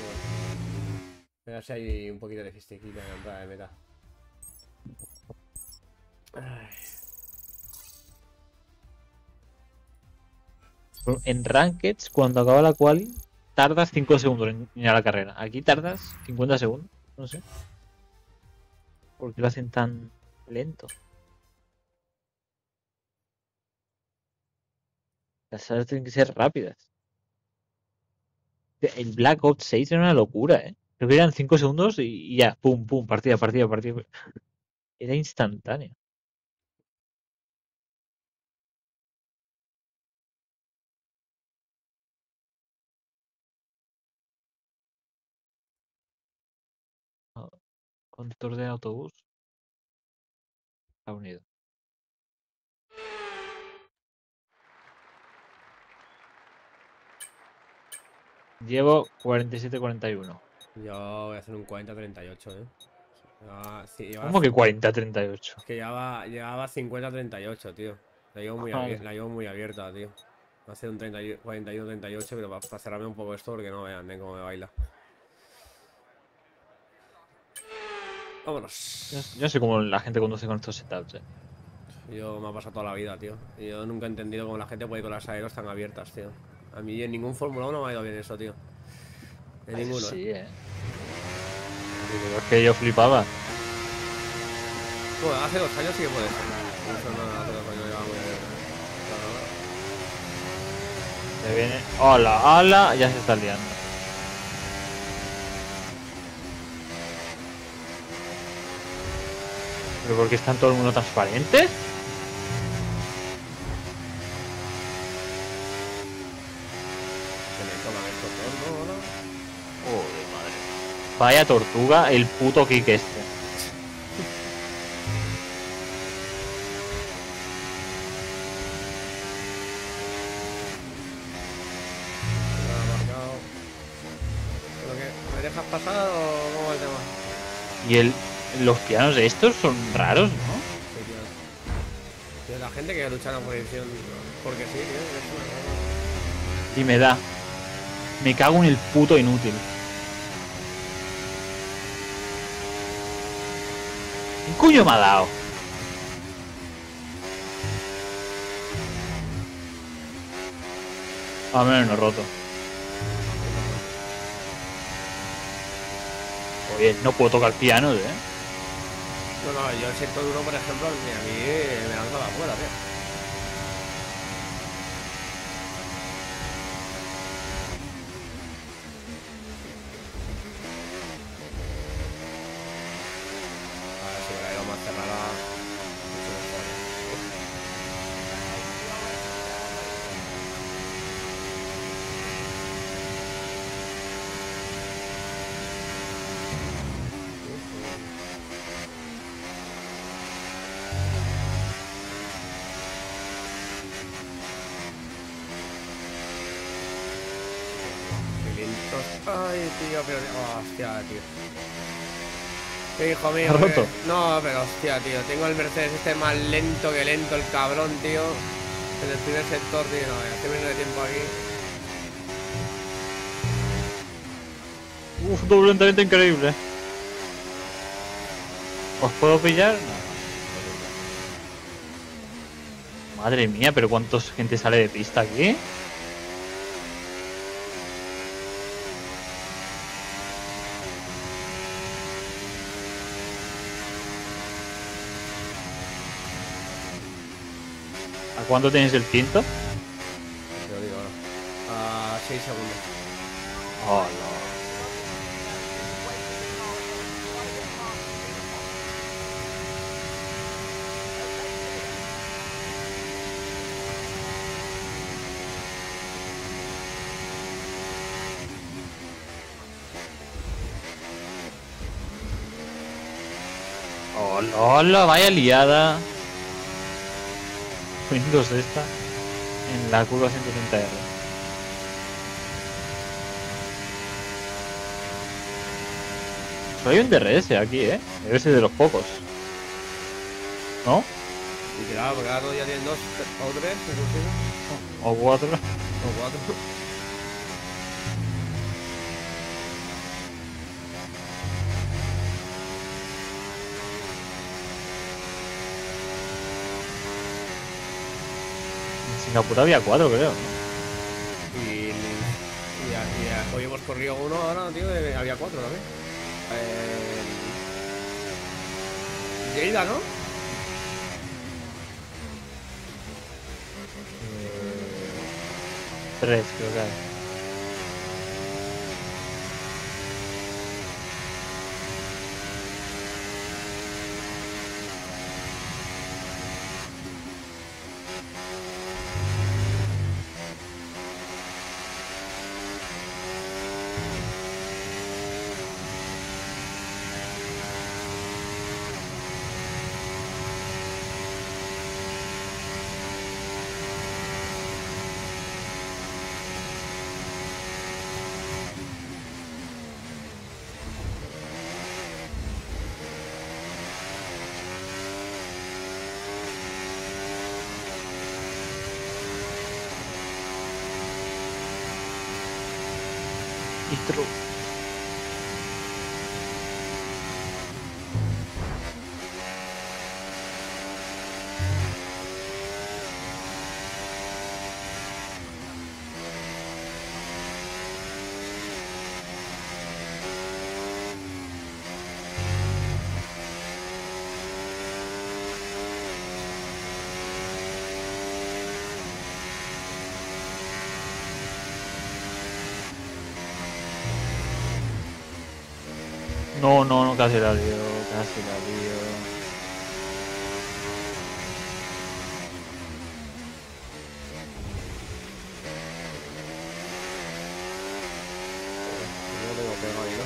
A ver si hay un poquito de fistiquita en la entrada de meta. Ay. En Rankeds, cuando acaba la quali, tardas cinco segundos en ir a la carrera. Aquí tardas cincuenta segundos. No sé. ¿Por qué lo hacen tan lento? Las salas tienen que ser rápidas. El Black Ops seis era una locura, ¿eh? Creo que eran cinco segundos y y ya, pum, pum, partida, partida, partida. Era instantáneo. Ah, conductor de autobús. Ha unido. Llevo cuarenta y siete cuarenta y uno. Yo voy a hacer un cuarenta treinta y ocho, ¿eh? Llevaba, sí, llevaba- ¿Cómo que cuarenta treinta y ocho? Es que llevaba, llevaba cincuenta treinta y ocho, tío. La llevo muy, abi- Joder. la llevo muy abierta, tío. Va a hacer un treinta y- cuarenta y uno treinta y ocho, pero para, para cerrarme un poco esto porque no vean ¿eh? Cómo me baila. Vámonos. Yo, yo sé cómo la gente conduce con estos setups, ¿eh? Yo me ha pasado toda la vida, tío. Y yo nunca he entendido cómo la gente puede ir con las aeros tan abiertas, tío. A mí en ningún Fórmula uno me ha ido bien eso, tío. En ninguno, ¿eh? Sí, ¿eh? Pero es que yo flipaba. Bueno, hace dos años sí que puede ser. Eso no, hace dos años llevaba muy bien. Se viene. ¡Hola! ¡Hala! Ya se está liando. ¿Pero por qué están todo el mundo transparentes? Se le toman estos dos, ¿no? ¿No? Joder, madre. Vaya tortuga, el puto kick este. Me lo ha marcado. ¿Pero qué? ¿Me dejas pasar o cómo va el tema? Y el, los pianos de estos son raros, ¿no? Sí, tío. Tío, la gente que lucha en la posición porque sí, tío. Es una... Y me da. Me cago en el puto inútil. ¿Qué coño me ha dado? A menos no he roto. Oye, no puedo tocar pianos, ¿eh? No, no, yo el sector uno, por ejemplo, a mí me lanza la fuera, tío. A ver si me la ido más cerrada. Mucho mejor. Qué lentos. Ay, tío, pero... Oh, hostia, tío. Qué hijo mío. ¿Has que- roto? No, pero hostia, tío. Tengo el Mercedes este más lento que lento, el cabrón, tío. En el primer sector, tío. No, estoy viendo de tiempo aquí. Uf, doble lanzamiento increíble. ¿Os puedo pillar? No. Madre mía, pero ¿cuánta gente sale de pista aquí? ¿A cuánto tenéis el quinto? Te lo digo ahora. A seis segundos. Oh, no. Hola, hola, vaya liada. Windows esta en la curva ciento treinta R. Solo hay un D R S aquí, ¿eh? Debe ser de los pocos. ¿No? Y claro, porque ahora ya tienen dos o tres, inclusive. O cuatro. O cuatro. En Singapur había cuatro, creo. Y, y, a- y a- hoy hemos corrido uno ahora, tío, de- había cuatro también. Eh, Lleida, ¿no? Tres, creo que hay. Y true. No, no, no, casi la lío, casi la lío. Joder, no lo tengo pegado ahí, ¿no?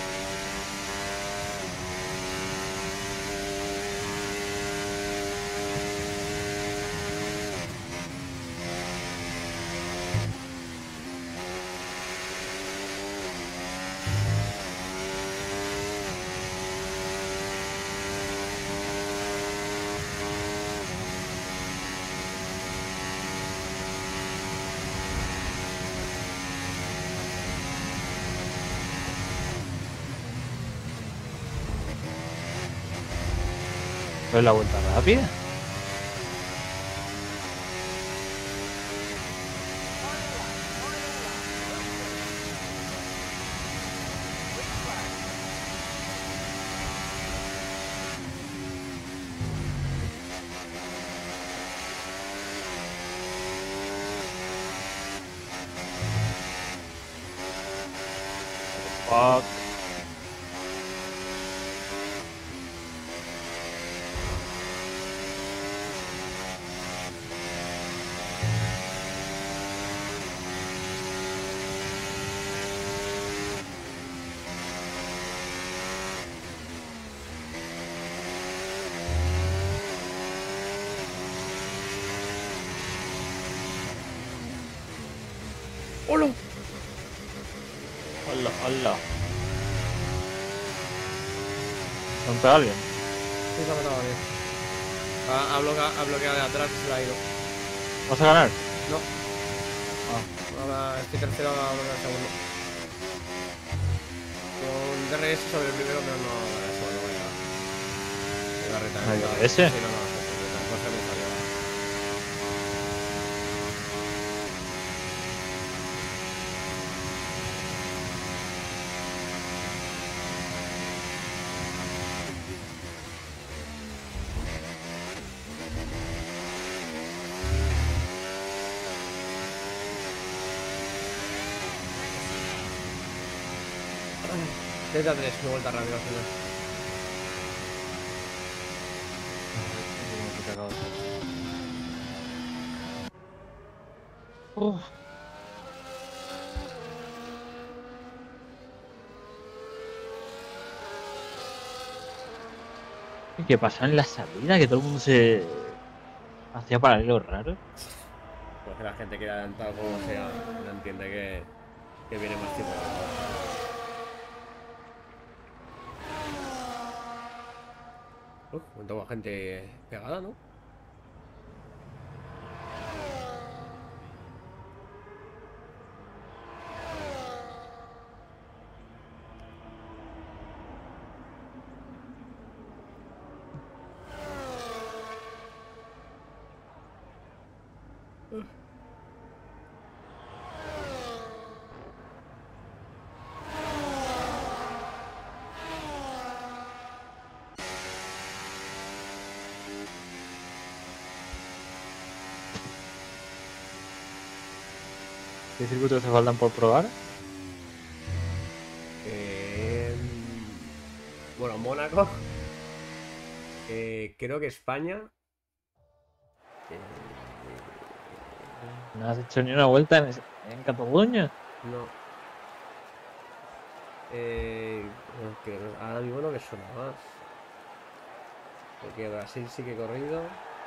¿Ves la vuelta rápida? Fuck. ¡Hola! Hola, hola. ¿Contra alguien? Sí, se ha matado bien. Ha, ha, bloqueado, ha bloqueado de atrás y se la ha ido. ¿Vas a ganar? No, Ah, ahora estoy tercero, ahora bloquea el segundo. Con D R S sobre el primero, pero no, eso no voy a. La reta ¿no hay de D R S? Sí, no, no, eso, reta, no se me salió. Z tres, una vuelta rápida al final. ¿Cómo se te acaba de salir? Uf. ¿Y qué pasa en la salida? Que todo el mundo se hacía paralelos raros. Pues que la gente queda adelantado como sea, no entiende que, que viene más tiempo que todo. Uf, un poco gente pegada, ¿no? ¿Qué circuitos te faltan por probar? Eh, bueno, Mónaco. Eh, creo que España. Eh, No has hecho ni una vuelta en, en Cataluña. no. Eh, no, que no- ahora mismo no me suena más. Porque Brasil sí que he corrido.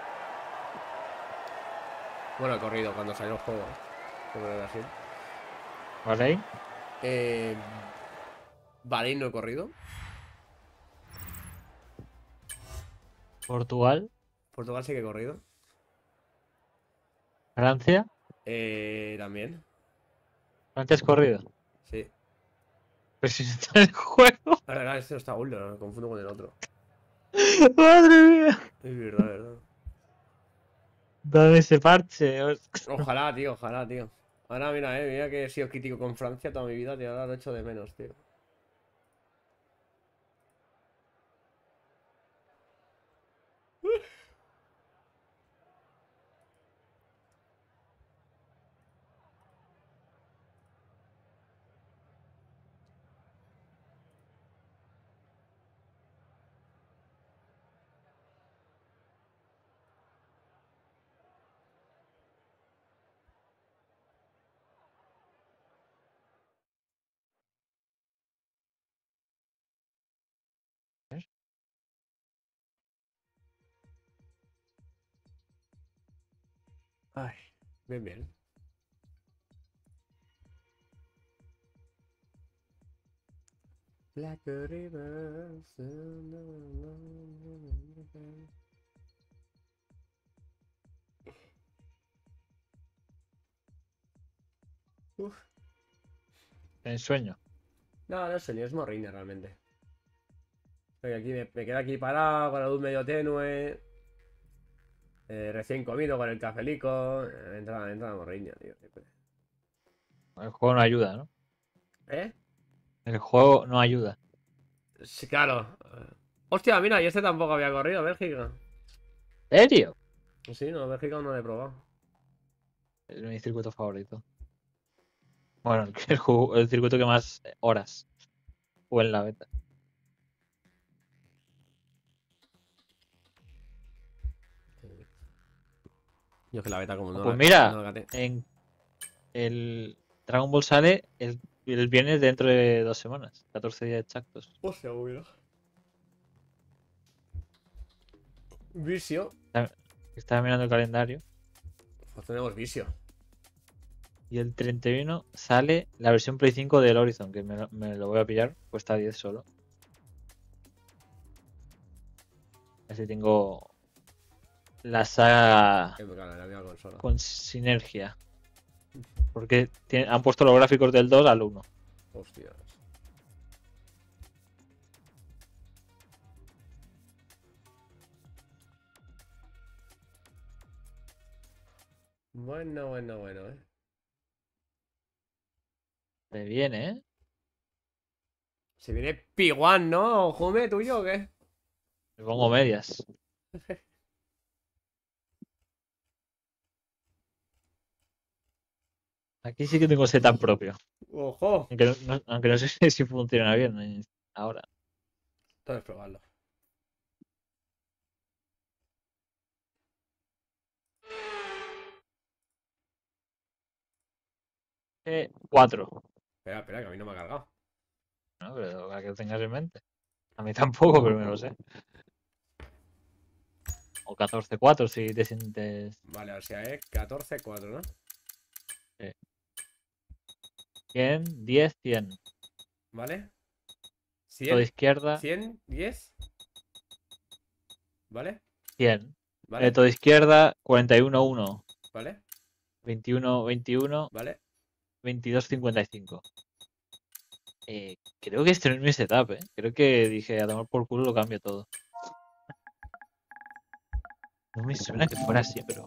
Bueno, he corrido cuando salió el juego. Sobre Brasil. ¿Vale? Eh, Bahrein no he corrido. Portugal, Portugal sí que he corrido. Francia. Eh, también. Francia has corrido. Sí. Pero si no está en el juego. La verdad, este no está Ultra, lo confundo con el otro. Madre mía. Es verdad, es verdad. Dame ese parche. Ojalá, tío, ojalá, tío. Ahora, mira, eh, mira que he sido crítico con Francia toda mi vida, tío. Ahora lo echo de menos, tío. Ay, bien, bien. Black River. Uf. En sueño. No, no sé, ni es morriña realmente. Estoy aquí, me, me quedo aquí parado con la luz medio tenue. Eh, recién comido con el cafelico. Eh, entra, entra la morriña, tío. Siempre. El juego no ayuda, ¿no? ¿Eh? El juego no ayuda. Sí, claro. Hostia, mira, y este tampoco había corrido, Bélgica. ¿En serio? Sí, no, Bélgica no lo he probado. Es mi circuito favorito. Bueno, el, el juego- el circuito que más horas jugué en la beta. Yo es que la beta como no Pues la, mira, no la caté. en el Dragon Ball sale el, el viernes dentro de dos semanas. catorce días exactos. Hostia, bueno. Vicio. Está- Estaba mirando el calendario. Pues tenemos vicio. Y el treinta y uno sale la versión Play cinco del Horizon, que me, lo- me lo voy a pillar. Cuesta diez solo. Así tengo la saga Que me caga la misma consola. con sinergia. Porque tiene- han puesto los gráficos del dos al uno. Hostias. Bueno, bueno, bueno, eh. Te viene, ¿eh? Se viene P uno, ¿no? Jume, tuyo o qué? Me pongo medias. Aquí sí que tengo setup propio. Ojo. Aunque no, no- aunque no sé si funciona bien eh, ahora. Entonces probarlo. Eh, cuatro. Espera, espera, que a mí no me ha cargado. ¿No? Pero para que lo tengas en mente. A mí tampoco, pero me lo sé. O catorce cuatro si te sientes. Vale, o sea, eh. catorce cuatro, ¿no? eh, cien, diez, cien. ¿Vale? Todo cien, izquierda, cien, diez. ¿Vale? cien. Eh, ¿Vale? todo izquierda, cuarenta y uno, uno. ¿Vale? veintiuno, veintiuno, ¿Vale? veintidós, cincuenta y cinco. Eh, creo que este no es mi setup, ¿eh? Creo que dije a tomar por culo lo cambio todo. No me suena que fuera así, pero.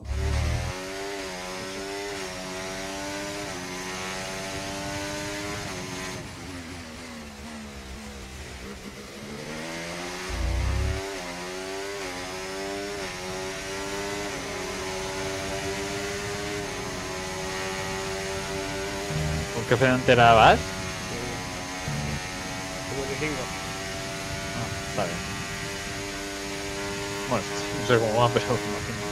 ¿Con qué frontera vas? cincuenta y cinco. Ah, está bien. Bueno, no sé cómo va, pero me imagino.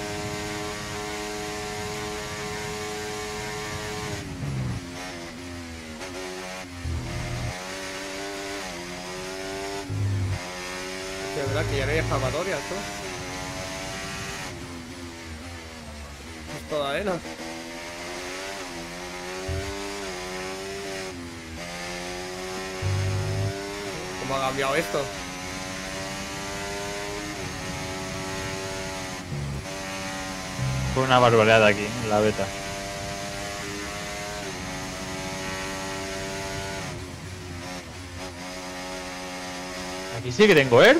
Sí, es verdad que ya no hay escapatorias, ¿no? Es toda arena. ¿Cómo ha cambiado esto? Fue una barbaridad aquí, en la beta. Aquí sí que tengo Earth.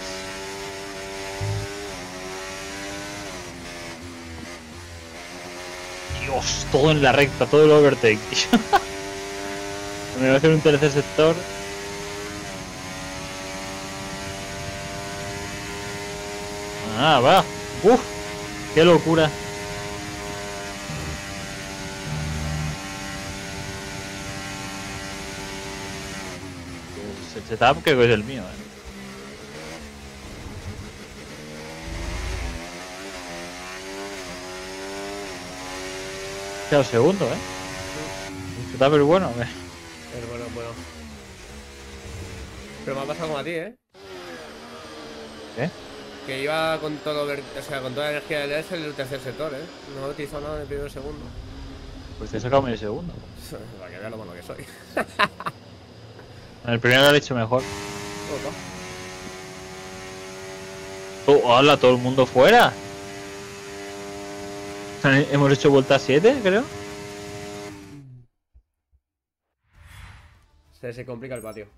Dios, todo en la recta, todo el overtake. Me voy a hacer un tercer sector. Ah, va. Uf, qué locura. Pues el setup creo que es el mío, eh. Quedado segundo, eh. El setup es bueno, eh. Pero bueno, bueno. Pero me ha pasado como a ti, ¿eh? ¿Eh? que iba con todo, ver- o sea, con toda la energía del E S en el tercer sector, ¿eh? No utilizó nada en el primer segundo. Pues te he sacado medio segundo. Para que vea lo malo que soy. En el primero lo he hecho mejor. Opa. Oh, hola, todo el mundo fuera. Hemos hecho vuelta siete, creo. Se, se complica el patio.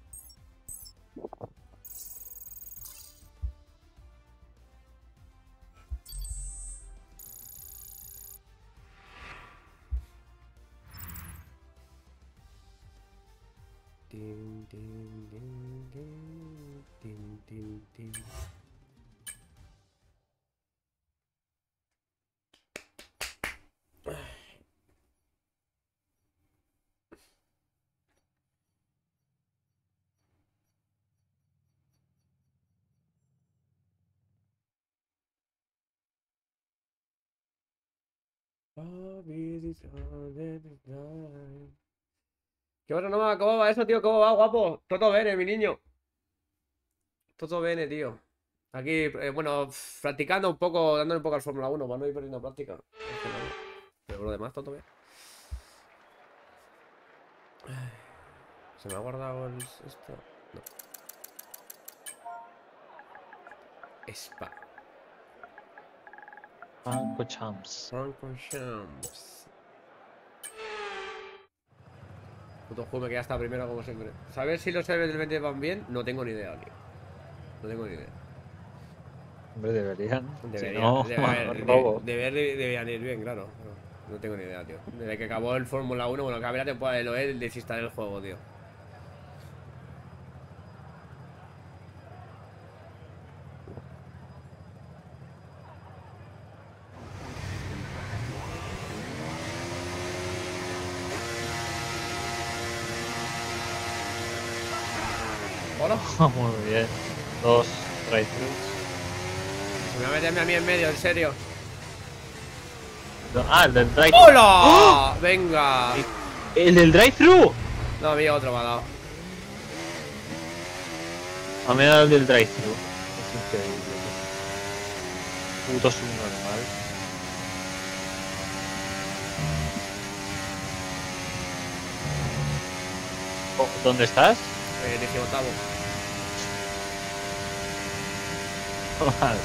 Tin, tin, tin, tin, tin, tin, tin. ¿Qué pasa, Noma? ¿Cómo va eso, tío? ¿Cómo va, guapo? Todo bene, mi niño. Todo bene, tío. Aquí, eh, bueno, practicando un poco, dándole un poco al Fórmula uno para no ir perdiendo práctica. Pero por lo demás, todo bien. ¿Se me ha guardado el esto? No. Spa. Franco Champs. Franco Champs. Puto juego me queda hasta primero como siempre. ¿Sabes si los servers del veinte van bien? No tengo ni idea, tío. No tengo ni idea. Hombre, deberían. Debería, Si no, de- a ver, de- robo. deber de- deberían ir bien, claro. No, no tengo ni idea, tío. Desde que acabó el Fórmula uno, bueno, acabé la temporada de Loel, desinstalé el juego, tío. Hola. Muy bien. Dos drive-thrus. Se me va a meterme a mí en medio, en serio. Ah, el del drive. ¡Hola! ¡Oh! ¡Venga! ¡El del drive-thru! No, a mí otro me ha dado. A mí me ha dado el del drive-thru. Es increíble. Puto subnormal. Oh, ¿dónde estás? Eh, decimoctavo. Madre.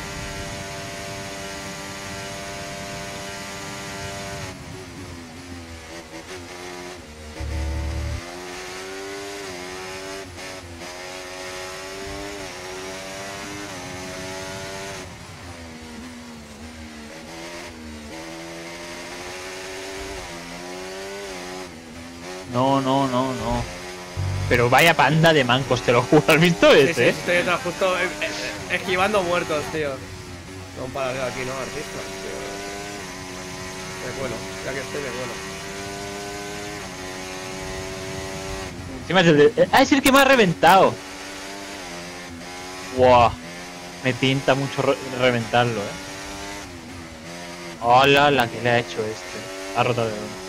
No, no, no, no. Pero vaya panda de mancos, te lo juro. ¿Has visto Sí, ese? sí, estoy detrás justo eh, eh, esquivando muertos, tío. No, un paralelo aquí, ¿no? Artista, tío. Me vuelo, ya que estoy, me vuelo. Encima es el de... Ah, es el que me ha reventado. Wow. Me tinta mucho re reventarlo, eh. Hola, la que le ha hecho este. Ha roto de uno.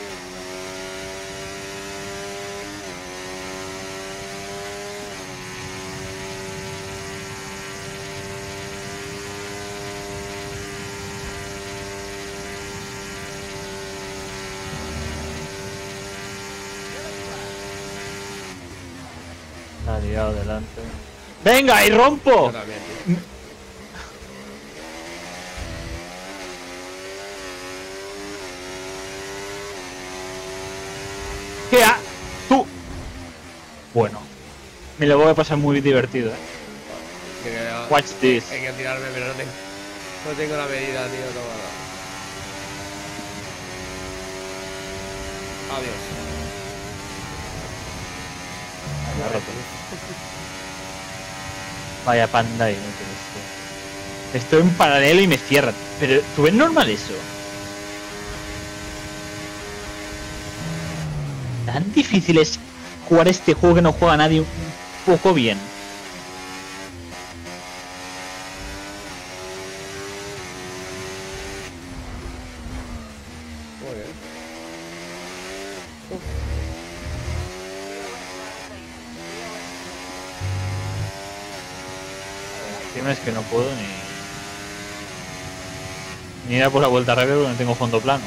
Ha liado delante. ¡Venga, y rompo! Yo también, tío. ¿Qué ha...? ¡Tú! Bueno. Me lo voy a pasar muy divertido, eh. Que- que- Watch this. Hay que tirarme, pero no tengo, no tengo la medida, tío. Tomada. Adiós. Me ha roto. Vaya panda inútil este. Estoy en paralelo y me cierra. Pero, ¿tú ves normal eso? Tan difícil es jugar este juego que no juega nadie un poco bien. Muy bien. Uf. encima es que no puedo ni... Ni ir a por la vuelta rápida porque no tengo fondo plano.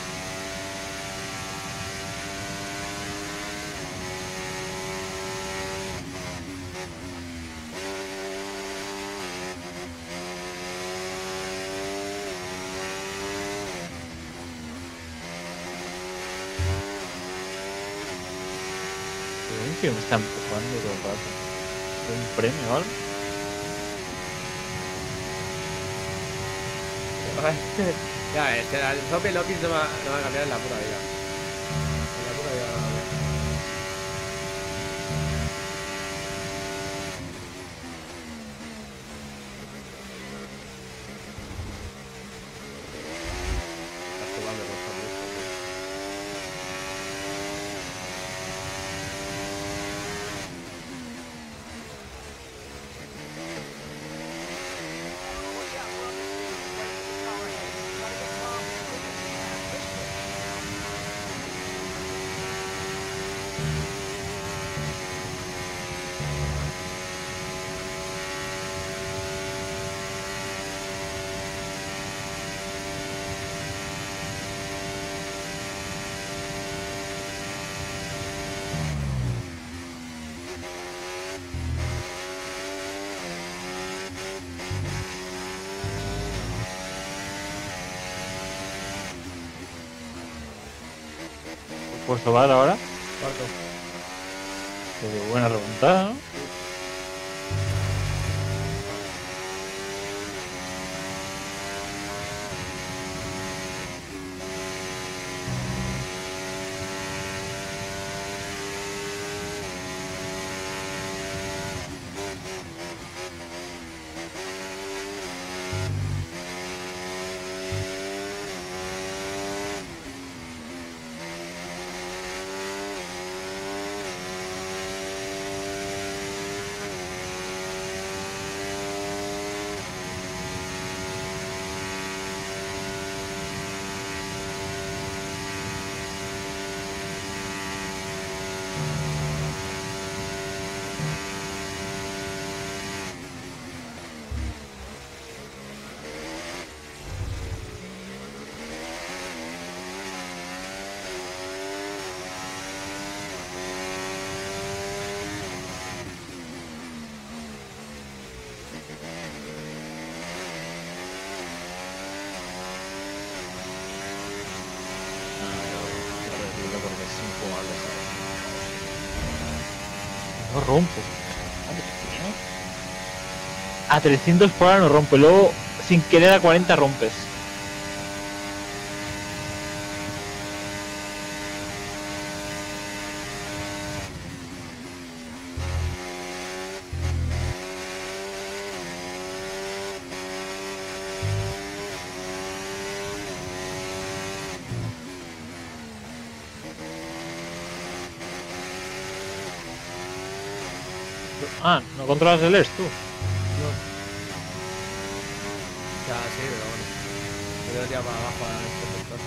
Que me está empujando todo el rato. ¿Un premio o algo? Ya, es que el Zombie Lokis no va, no va a cambiar en la pura vida. En la pura vida no va a cambiar. Estás jugando con zombies, tío. Pues Tobar ahora. Cuarto. Qué buena remontada, ¿no? No rompo. A trescientos por hora no rompe, luego sin querer a cuarenta rompes. Ah, ¿no controlas el E S tú? No. Ya, sí, pero bueno. Me voy a tirar para abajo a este sector.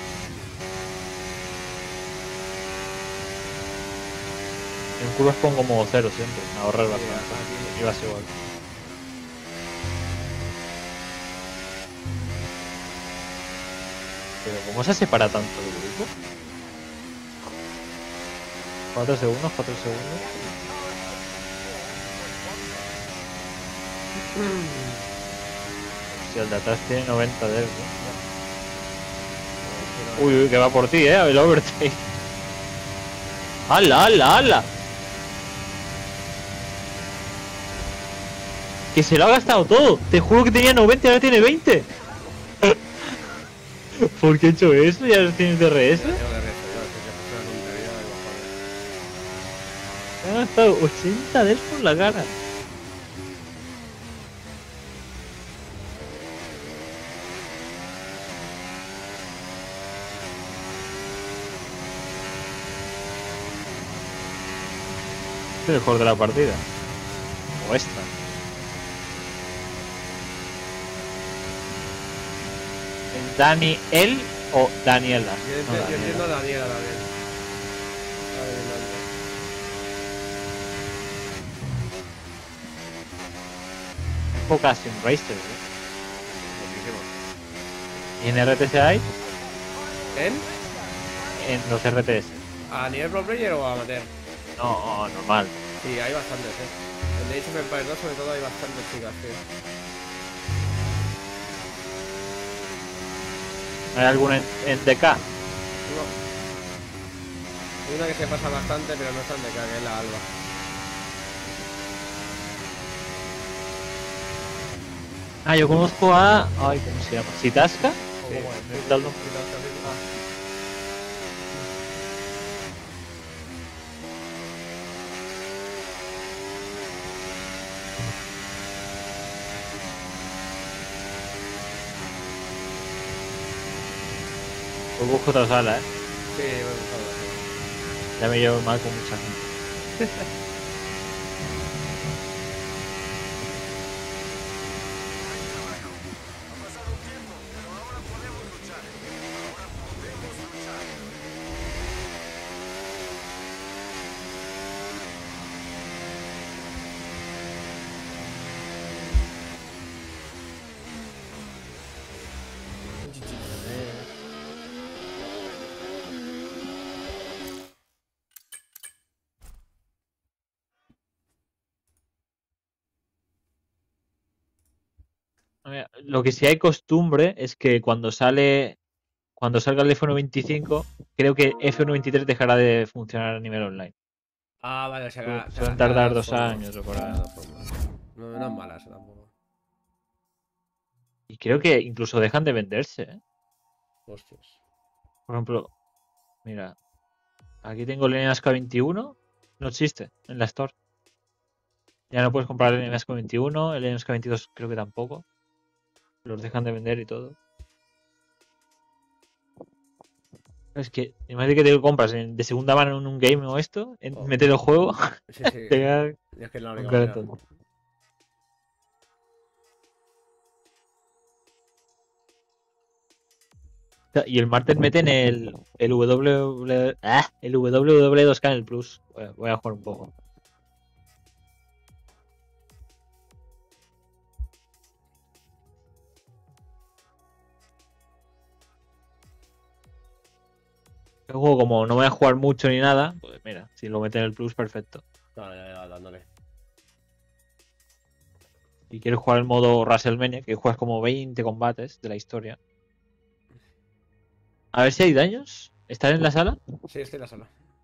En curvas pongo modo cero siempre, ahorrar Sí, bastante. aquí- Y vas igual. Pero ¿cómo se separa tanto el grupo? cuatro segundos, cuatro segundos. Si el de atrás tiene noventa de él, ¿no? Uy, uy, que va por ti, eh, el overtake. ¡Hala, hala, hala! Que se lo ha gastado todo. Te juro que tenía noventa y ahora tiene veinte. ¿Por qué he hecho eso? ¿Ya tienes D R S? Tengo que resto, yo, es que es una tontería de bajones. Me ha gastado ochenta de él por la cara. Es el mejor de la partida. O esta. ¿Es Dani él o Daniela? Yo, No, ent- yo Daniela. entiendo a Daniela también. Vale, bien, Daniela. pocas en Racer, ¿eh? Muchísimo. ¿Y en R T S hay? ¿En? En los R T S. ¿A nivel pro player o amateur? No, normal. Sí, hay bastantes, eh. En Age of Empires dos sobre todo hay bastantes chicas, tío. ¿Hay alguna en, en D K? No. Hay una que se pasa bastante, pero no es tan de K, que es la Alba. Ah, yo conozco a... Ay, ¿cómo se llama? ¿Sitasca? Sí, ¿O cómo es? sí, Me sí, gusta el sí, nombre. sí, sí, sí, sí. Pues busco otra sala, ¿eh? Sí, bueno, está Ya me llevo mal con mucha gente. A ver, lo que sí hay costumbre es que cuando sale... Cuando salga el F uno veinticinco, creo que F uno veintitrés dejará de funcionar a nivel online. Ah, vale, se Su- hará, se Suelen hará, se hará de tardar dos dos formas. años o por Se hará ahí. de dos formas. No, no es mala esa tampoco. Y creo que incluso dejan de venderse, ¿eh? Hostias. Por ejemplo, mira, aquí tengo el N A S K veintiuno, no existe en la Store. Ya no puedes comprar el N A S K veintiuno, el N A S K veintidós creo que tampoco. Los dejan de vender y todo. Es que, imagínate que te lo compras en- de segunda mano en un game o esto, en, Oh, metes el juego, sí, sí. te queda Es que es la un única manera. calentón. Y el martes meten el, el W W, ah, el W W dos K en el Plus. Voy a, voy a jugar un poco. El juego, como no voy a jugar mucho ni nada, pues mira, si lo meten en el Plus, perfecto. Vale, ya, ya, dándole. Y quieres jugar el modo WrestleMania, que juegas como veinte combates de la historia. A ver si hay daños. ¿Estás en la sala? Sí, estoy en la sala.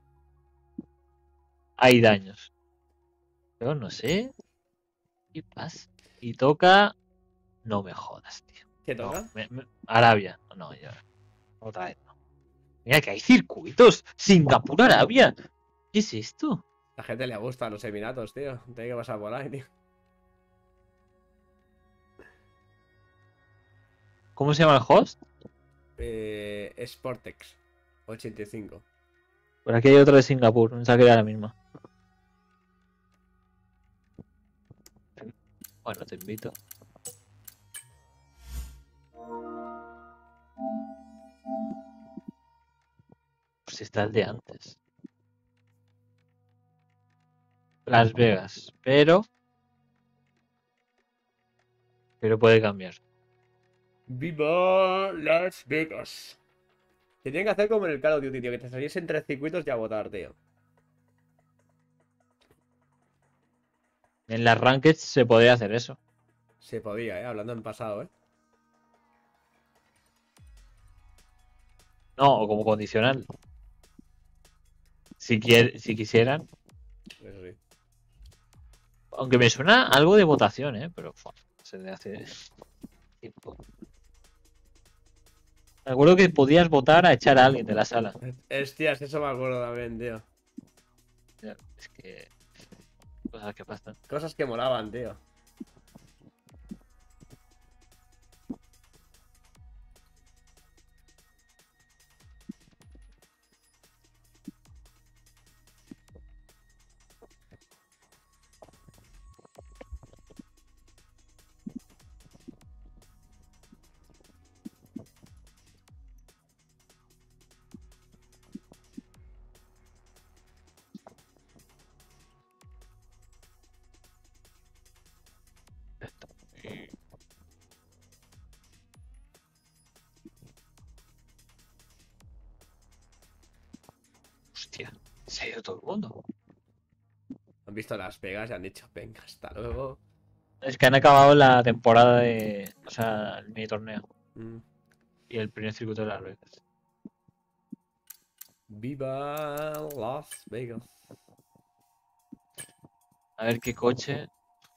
Hay daños. Pero no sé. ¿Qué pasa? Y toca. No me jodas, tío. ¿Qué No, toca? me- me- Arabia. No, ya. Otra vez no. Mira que hay circuitos. Singapur, Arabia. ¿Qué es esto? A la gente le gustan los Emiratos, tío. Tiene que pasar por ahí, tío. ¿Cómo se llama el host? Eh, Sportex ochenta y cinco. Por aquí hay otro de Singapur. No sé qué era la misma. Bueno, te invito. Pues está el de antes. Las Vegas. Pero. Pero puede cambiar. ¡Viva Las Vegas! Que tienen que hacer como en el Call of Duty, tío. Que te saliesen tres circuitos y a votar, tío. En las rankeds se podría hacer eso. Se podía, eh. Hablando en pasado, eh. No, o como condicional. Si, quier- si quisieran. Eso sí. Aunque me suena algo de votación, ¿eh? Pero fua, se de hace tiempo. Me acuerdo que podías votar a echar a alguien de la sala. Hostias, eso me acuerdo también, tío. Ya, es que. Cosas que pasan. Cosas que molaban, tío. Hostia, se ha ido todo el mundo. Han visto Las Vegas y han dicho, venga, hasta luego. Es que han acabado la temporada de. O sea, el mini torneo. Mm. Y el primer circuito de Las Vegas. Viva Las Vegas. A ver qué coche.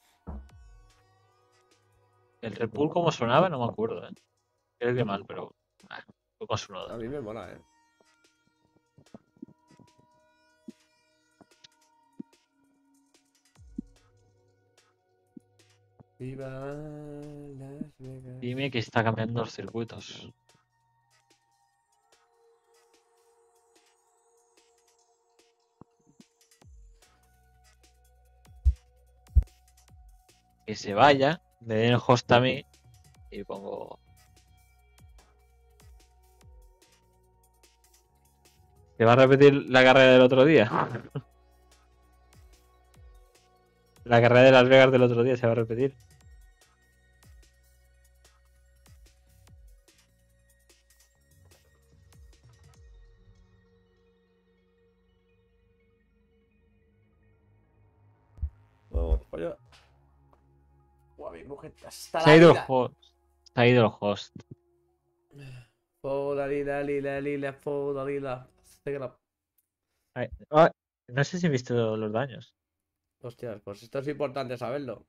El Red Bull, ¿cómo sonaba? No me acuerdo, ¿eh? Creo que mal, pero. Ah, poco A sonado. mí me mola, eh. Viva Las Vegas. Dime que está cambiando los circuitos. Que se vaya, me den el host a mí y pongo. ¿Se va a repetir la carrera del otro día? La carrera de Las Vegas del otro día se va a repetir. Vamos para allá. Buah, mi mujer hasta Se la ha ido el vida. host. Se ha ido el host. Foda lila, lila, lila, foda lila. Hace que la- Ay, ah, no sé si he visto los daños. Hostias, pues esto es importante saberlo.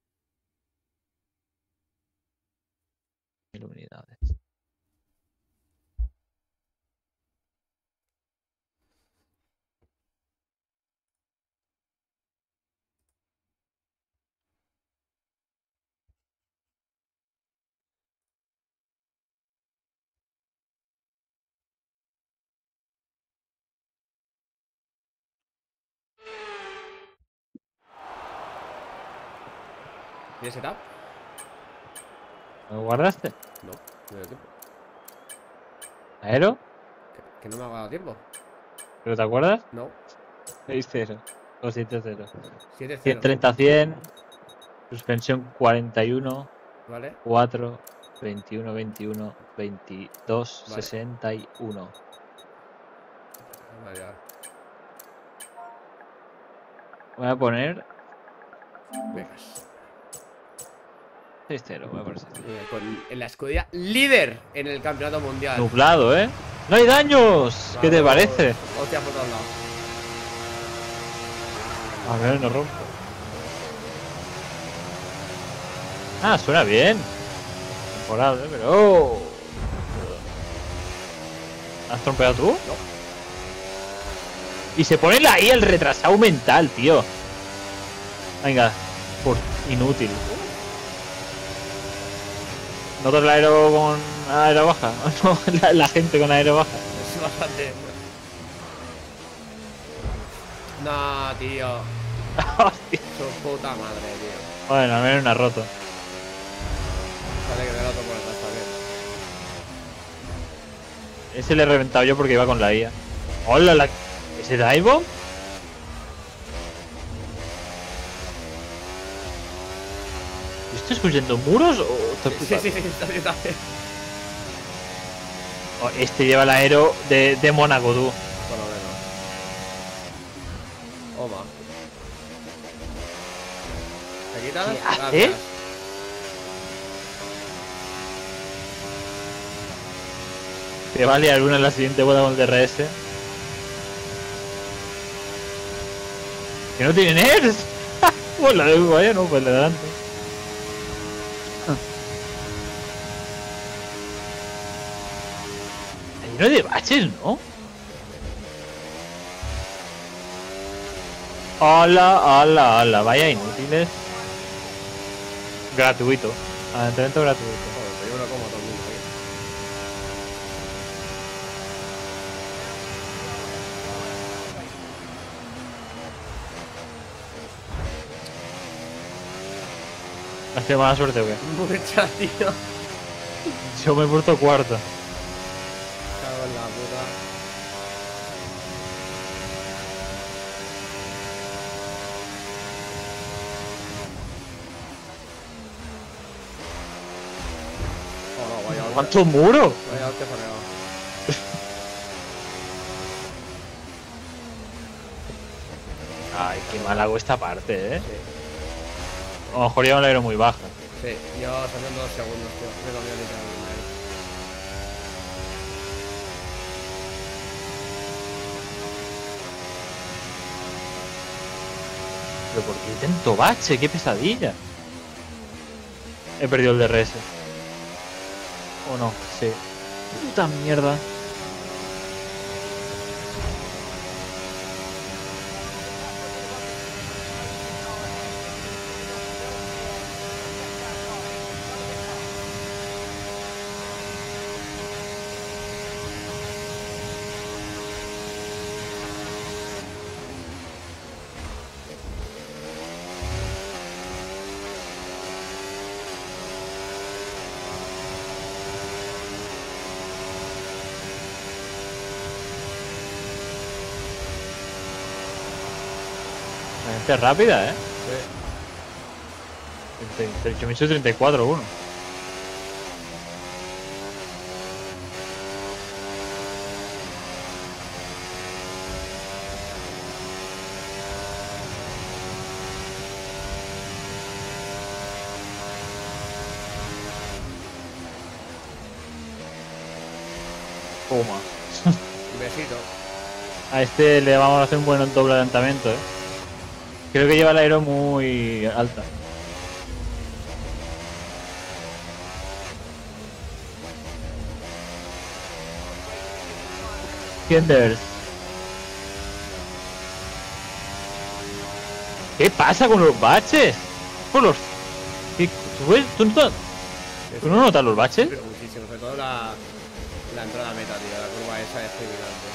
Mil unidades. ¿Y ese tap? ¿Lo guardaste? No, no me da tiempo. ¿Aero? Que, que no me ha dado tiempo. ¿Pero te acuerdas? No, seis cero. O siete cero. siete cero. treinta cien. Suspensión cuarenta y uno. ¿Vale? cuatro. veintiuno, veintiuno, veintidós, Vale. sesenta y uno. Vale, ya. Voy a poner Vegas. seis cero. Voy a poner seis cero. Eh, Con, en la escudería líder en el campeonato mundial. Nublado, ¿eh? ¡No hay daños! ¿Qué te Vamos. parece? Hostia, por todos lados. A ver, no rompo. Ah, suena bien. Temporada, pero. ¡Oh! ¿Has trompeado tú? No. Y se pone ahí el retrasado mental, tío. Venga, por inútil. ¿Notas el aero con aero baja? No, la, la gente con aero baja. Es bastante. No, tío. Hostia. Su puta madre, tío. Bueno, al menos una roto. Vale, que me lo toco por atrás también. Ese le he reventado yo porque iba con la I A. ¡Hola! La... ¿Ese Daivo? ¿Estoy escuchando muros o estoy Sí, flipando? sí, sí, está bien, está bien. Oh, este lleva el aero de, de Mónaco, tú. Por lo menos. Oma. ¿Te quitas? ¿Qué hace? Gracias. Te va a liar una en la siguiente boda con el D R S. ¡Que no tiene N E R S! Pues la de vaya, no, pues la de delante. Hay uno de baches, ¿no? ¡Hala, hala, hala! Vaya inútiles. Gratuito. Adelantamiento gratuito. Joder, te llevo una coma todo el mundo aquí. ¿Has tenido mala suerte o qué? Mucha, tío. Yo me he puesto cuarto. Cago en la puta. Oh, no, vaya hostia. ¿Cuánto muro? Vaya hostia, se ha pegado. Ay, qué mal hago esta parte, ¿eh? Sí, A lo mejor lleva una aero muy baja. sí, yo saliendo dos segundos, tío. Me cambió literalmente. Pero ¿por qué tanto bache? ¡Qué pesadilla! He perdido el D R S. ¿O no? Sí. Puta mierda. La gente es rápida, ¿eh? Sí. Yo me he hecho treinta y cuatro uno. Toma. Un besito. A este le vamos a hacer un buen doble adelantamiento, ¿eh? Creo que lleva el aero muy alta. Kenders. ¿Qué pasa con los baches? Por los... ¿Qué- ¿Tú, ves? ¿Tú, no, ¿Tú no notas los baches? Pero muchísimo, sobre todo la, la entrada meta, tío. La curva esa es fulminante.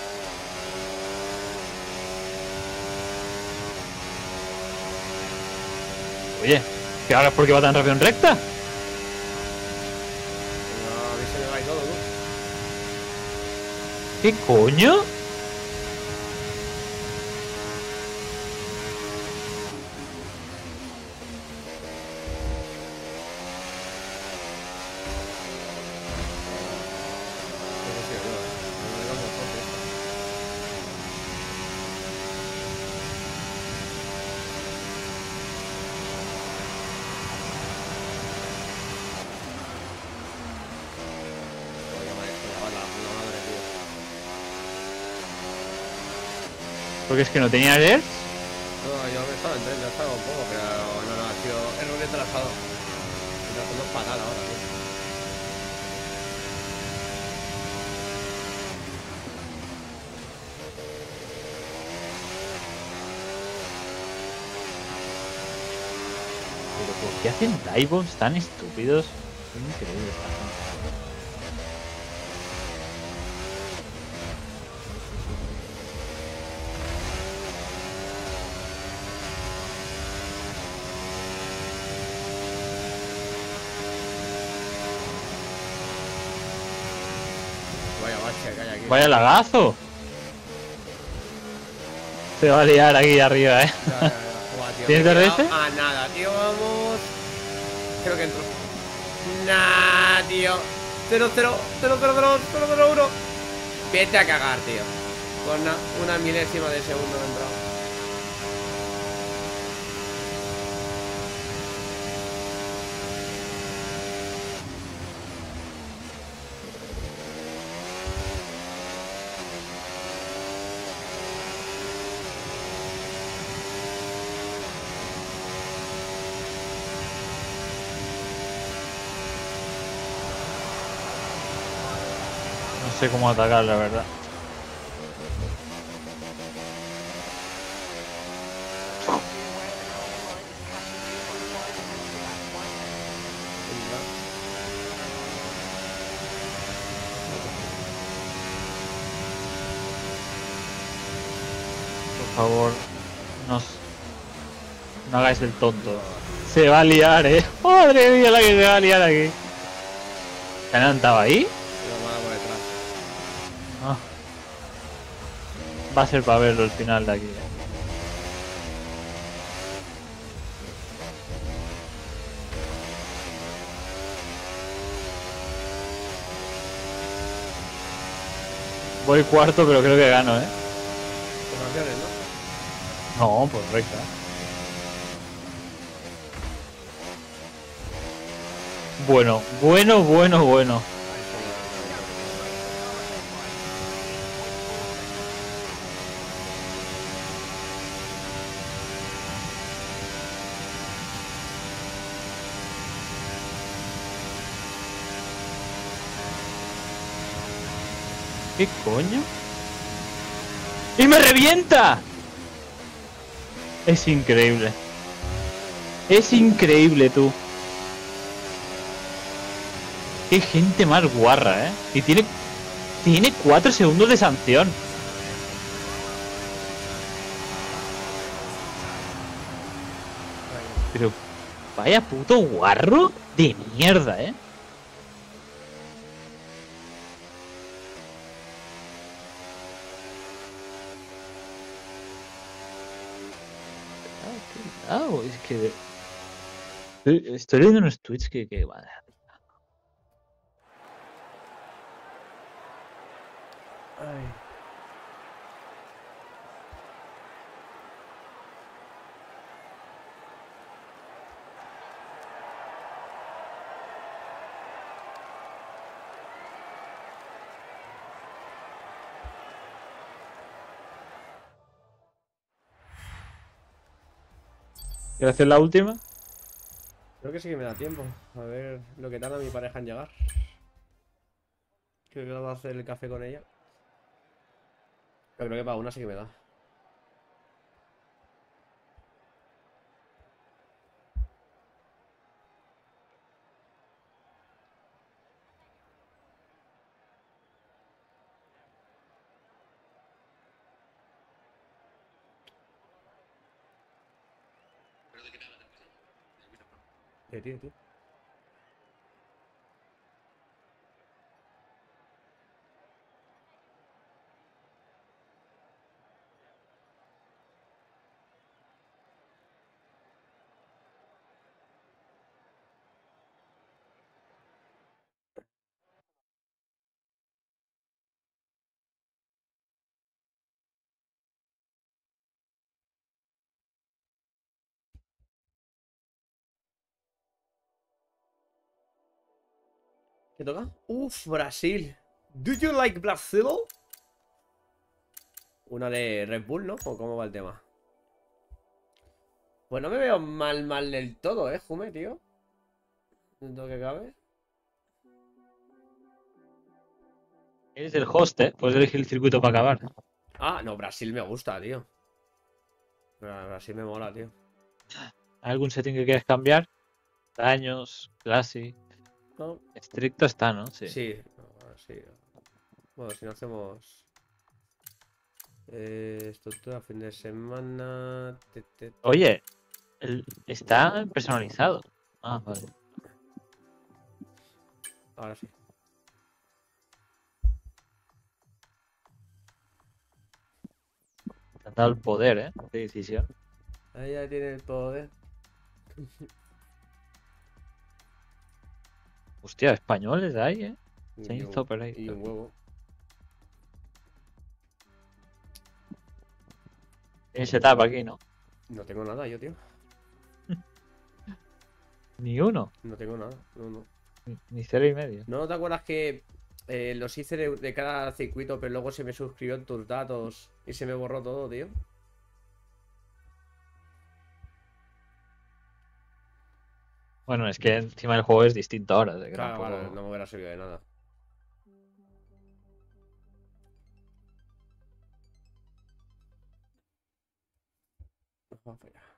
Oye, ¿qué ahora es porque va tan rápido en recta? No, a mí se me va y todo, ¿no? ¿Qué coño? No sé si yo, ¿eh? No me da un montón, tío. Oye, madre, se me va la puta madre, tío. Porque es que no tenía air. No, yo me estaba en tren, ya estaba un poco, pero no, no, ha sido error de trazado. Estoy haciendo fatal ahora, tío. Pero ¿por qué hacen dive-bombs tan estúpidos? Es increíble esta gente. Vaya bache que hay aquí. ¡Vaya lagazo! Se va a liar aquí arriba, ¿eh? Ya, ya, ya. Buah, tío, ¿Tienes me he D R S? quedado a nada, tío, vamos. Creo que entro. Nah, tío. cero cero cero cero cero cero cero uno. Vete a cagar, tío. Con una, una milésima de segundo he entrado. No sé cómo atacar, la verdad. Por favor, no, s- no hagáis el tonto. Se va a liar, eh. Madre mía, la que se va a liar aquí. ¿Canan estaba ahí? Tengo mala por detrás. Ah. Va a ser para verlo el final de aquí. eh. Voy cuarto, pero creo que gano, eh. Con acciones, ¿no? No, pues recta. Bueno, bueno, bueno, bueno. ¿Qué coño? ¡Y me revienta! Es increíble. Es increíble, tú. Qué gente más guarra, ¿eh? Y tiene... Tiene cuatro segundos de sanción. Pero... Vaya puto guarro de mierda, ¿eh? Ah, es que... Estoy leyendo unos tweets que... que... Ay. ¿Quieres hacer la última? Creo que sí que me da tiempo. A ver lo que tarda mi pareja en llegar. Creo que va a hacer el café con ella. Pero creo que para una sí que me da. Eh, tío, tío. ¿Qué toca? Uf, Brasil. Do you like Brazil? Una de Red Bull, ¿no? ¿O cómo va el tema? Pues no me veo mal, mal del todo, ¿eh, Jume, tío? Dentro que cabe. Eres el host, ¿eh? Puedes elegir el circuito para acabar. Ah, no, Brasil me gusta, tío. Bra- Brasil me mola, tío. ¿Hay algún setting que quieras cambiar? Daños, classic. ¿No? Estricto está, ¿no? Sí. Sí, no, sí. Bueno, si no hacemos... Eh, estructura, fin de semana... te, te, te. Oye, el- está personalizado. Ah, vale. Ahora sí. Te han dado el poder, ¿eh? De decisión. Ahí ya tiene el poder. Hostia, españoles hay, ¿eh? Y Change un, the y operator. un huevo. Tienes setup aquí, ¿no? No tengo nada yo, tío. Ni uno. No tengo nada. No, no. Ni, ni cero y medio. ¿No te acuerdas que eh, los hice de, de cada circuito, pero luego se me suscribió en tus datos y se me borró todo, tío? Bueno, es que encima el juego es distinto ahora. De que Claro, tampoco... claro, no me hubiera servido de nada. Vamos para allá.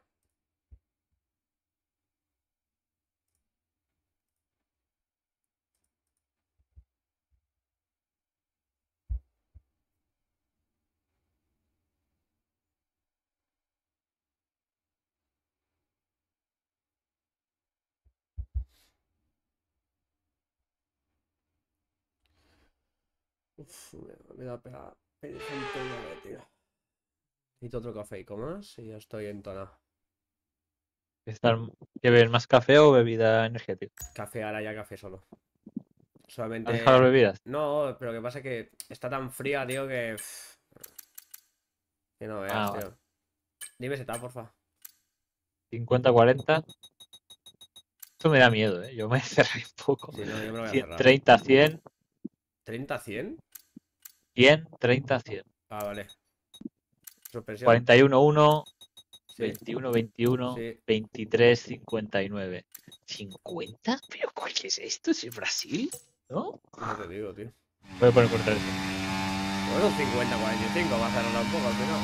Uf, me, me da pena. Pereza entera, tío. Necesito otro café más y ya estoy entonado. Estar... ¿Que beber más café o bebida energética? Café, ahora ya café solo. ¿Has dejado las Solamente... bebidas? No, pero lo que pasa es que está tan fría, tío, que... Que no veas, Ah, vale. tío. Dime setup, porfa. cincuenta cuarenta. Esto me da miedo, ¿eh? Yo me cerré un poco. Sí, no, yo me lo voy a cien, cerrar. treinta, cien. ¿treinta, cien? cien, treinta, cien. Ah, vale. Suspensión. cuarenta y uno, uno. Sí, veintiuno, veintiuno. sí. veintitrés, cincuenta y nueve. ¿cincuenta? ¿Pero qué es esto? ¿Es Brasil? ¿No? No te digo, tío. Voy a poner por tres. Bueno, un cincuenta, cuarenta y cinco. Va a cerrar un poco al final.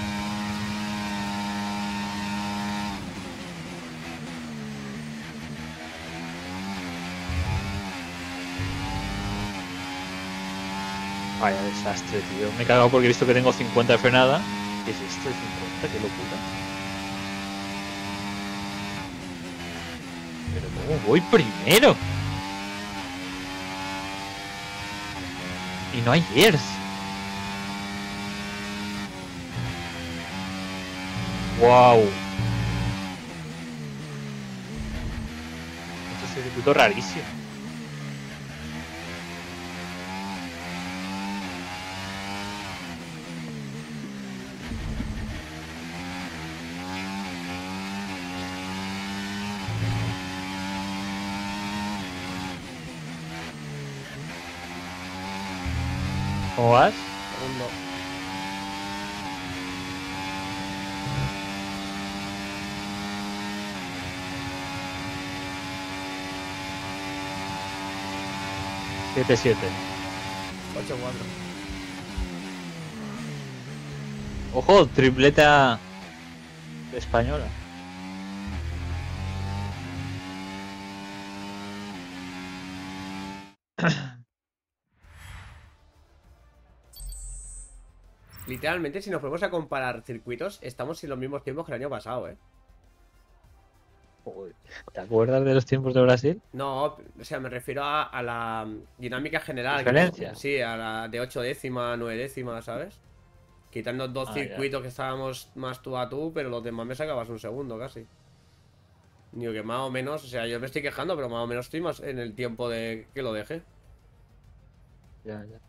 Vaya desastre, tío. Me he cagado porque he visto que tengo cincuenta de frenada. ¿Qué es esto de cincuenta? Qué locura. Pero ¿cómo voy primero? Y no hay years. Wow. Esto es un circuito rarísimo. ¿Cómo vas? Segundo. siete siete. ocho cuatro. Ojo, tripleta española. Literalmente, si nos ponemos a comparar circuitos, estamos en los mismos tiempos que el año pasado, ¿eh? Joder. ¿Te acuerdas de los tiempos de Brasil? No, o sea, me refiero a, a la dinámica general. que- ¿Diferencia? sí, a la de ocho décimas, nueve décimas, ¿sabes? Quitando dos Ah, ya. circuitos que estábamos más tú a tú, pero los demás me sacabas un segundo casi. Digo que más o menos, o sea, yo me estoy quejando, pero más o menos estoy más en el tiempo de que lo deje. Ya, ya.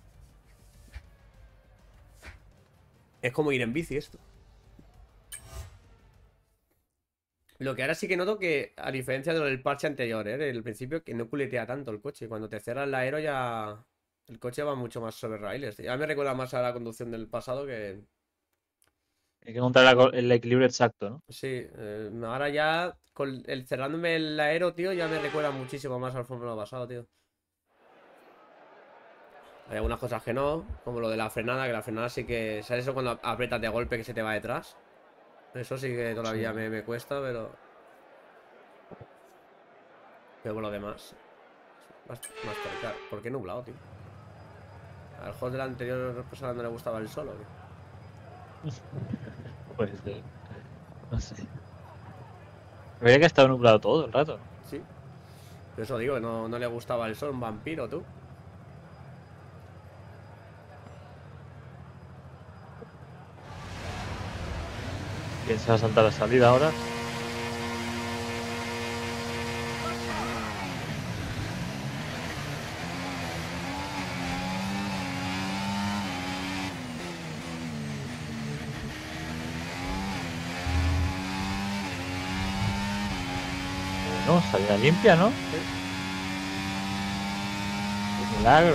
Es como ir en bici esto. Lo que ahora sí que noto que, a diferencia de lo del parche anterior, ¿eh? El principio, que no culetea tanto el coche. Cuando te cierras el aero ya... El coche va mucho más sobre raíles. Ya me recuerda más a la conducción del pasado que... Hay que encontrar la co- el equilibrio exacto, ¿no? Sí, eh, ahora ya, con el cerrándome el aero, tío, ya me recuerda muchísimo más al Fórmula pasado, tío. Hay algunas cosas que no, como lo de la frenada, que la frenada sí que... ¿Sabes eso cuando aprietas de golpe que se te va detrás? Eso sí que todavía Sí. me, me cuesta, pero... Pero por lo demás... Más, más cerca. ¿Por qué nublado, tío? Al juego de la anterior persona no le gustaba el solo, tío. Puede ser. No sé. Vería que ha estado nublado todo el rato, ¿no? Sí. Por eso digo, no, no le gustaba el sol, un vampiro, tú. ¿Quién se va a saltar la salida ahora? Bueno, salida limpia, ¿no? Sí. Qué milagro.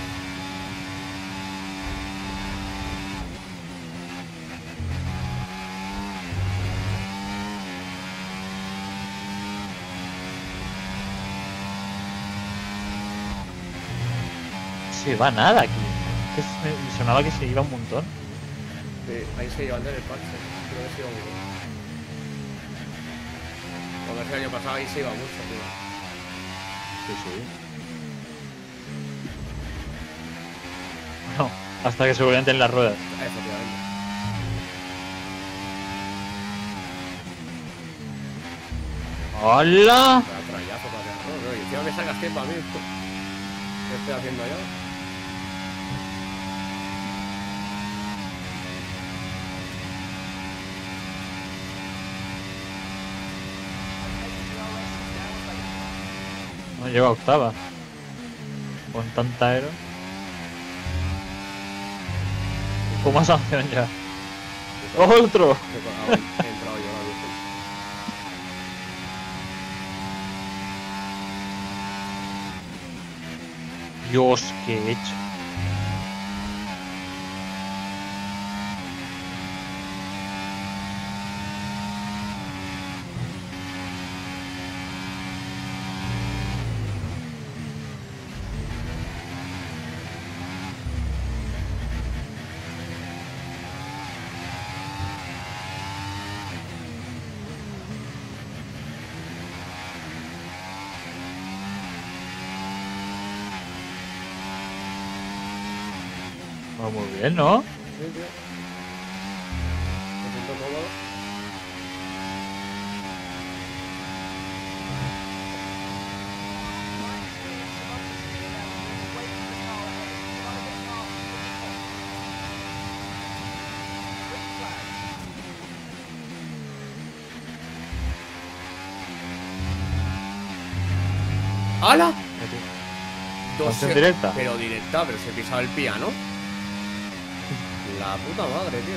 Se va nada aquí. Que se- me sonaba que se iba un montón. Sí, ahí se llevan del parche. Creo que se iba muy bien. Como el año pasado ahí se iba mucho, tío. Sí, sí. Bueno, hasta que se volvieran las ruedas. Efectivamente. ¡Hola! Vaya trayazo para allá. No, no, y encima me sacas tiempo a mí. ¿Qué estoy haciendo yo? No llega a octava. Con tanta aero. Como sanción ya. Sí, ¡Otro! He colgado, he entrado yo, la virgen. Dios, ¿qué he hecho? Va muy bien, ¿no? Sí, tío. Me siento cómodo. ¡Hala! Dos ¿Canción se- directa? Pero directa, pero se pisaba el piano. La puta madre, tío.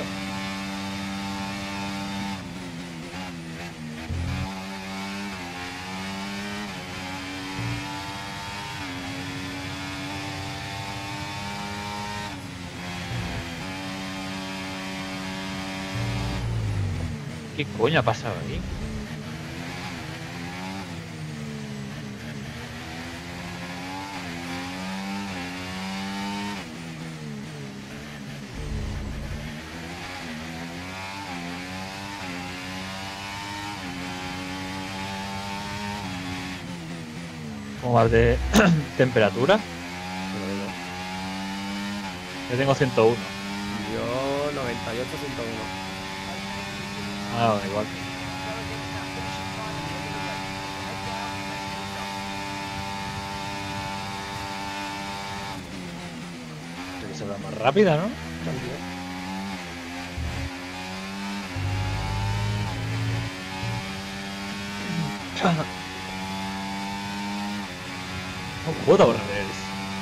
¿Qué coño ha pasado ahí? ¿Cómo vas de temperatura? Pero digo, Yo tengo ciento uno. yo noventa y ocho, ciento uno. Ah, bueno, igual. Tiene que ser la más rápida, ¿no? No puedo ahorrar eso.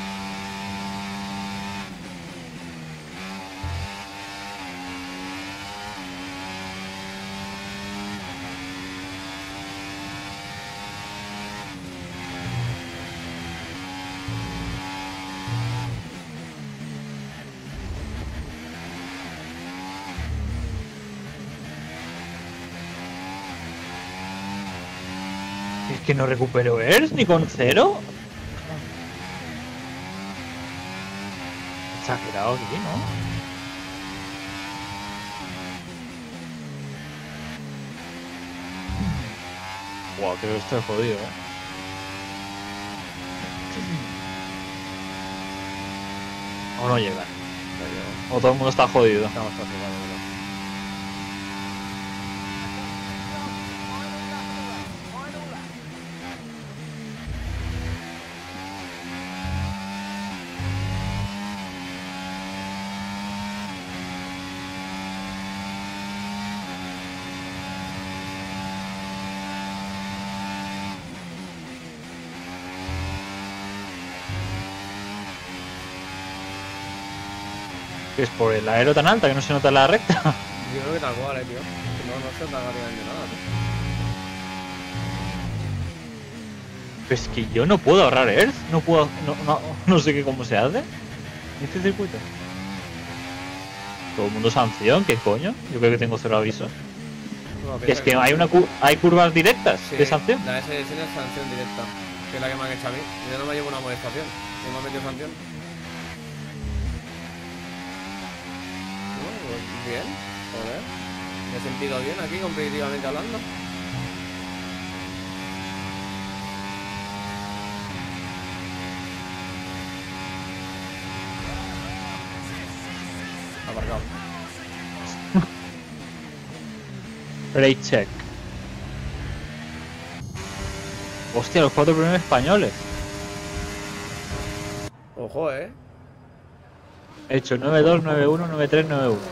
Es que no recupero ERS ni con cero. Exagerado aquí, ¿no? Wow, creo que estoy jodido, ¿eh? O no llega. O todo el mundo está jodido. Estamos casi igual, ¿no? Es por el aero tan alta que no se nota la recta. Yo creo que tal cual, eh, tío. No, no se tarda de nada, tío. Es que yo no puedo ahorrar ERS. No puedo. No, no, no sé qué cómo se hace. Este circuito. Todo el mundo sanción, ¿qué coño? Yo creo que tengo cero aviso. No, Es que hay una cu- hay curvas directas Sí, de sanción. La S S N es sanción directa, que es la que me han hecho a mí. Yo no me llevo una amonestación, no me han metido sanción. Bueno, pues bien, joder. Me he sentido bien aquí, competitivamente hablando. Aparcado. Rate check. Hostia, los cuatro primeros españoles. Ojo, eh. He hecho nueve dos, nueve uno, nueve tres, nueve uno.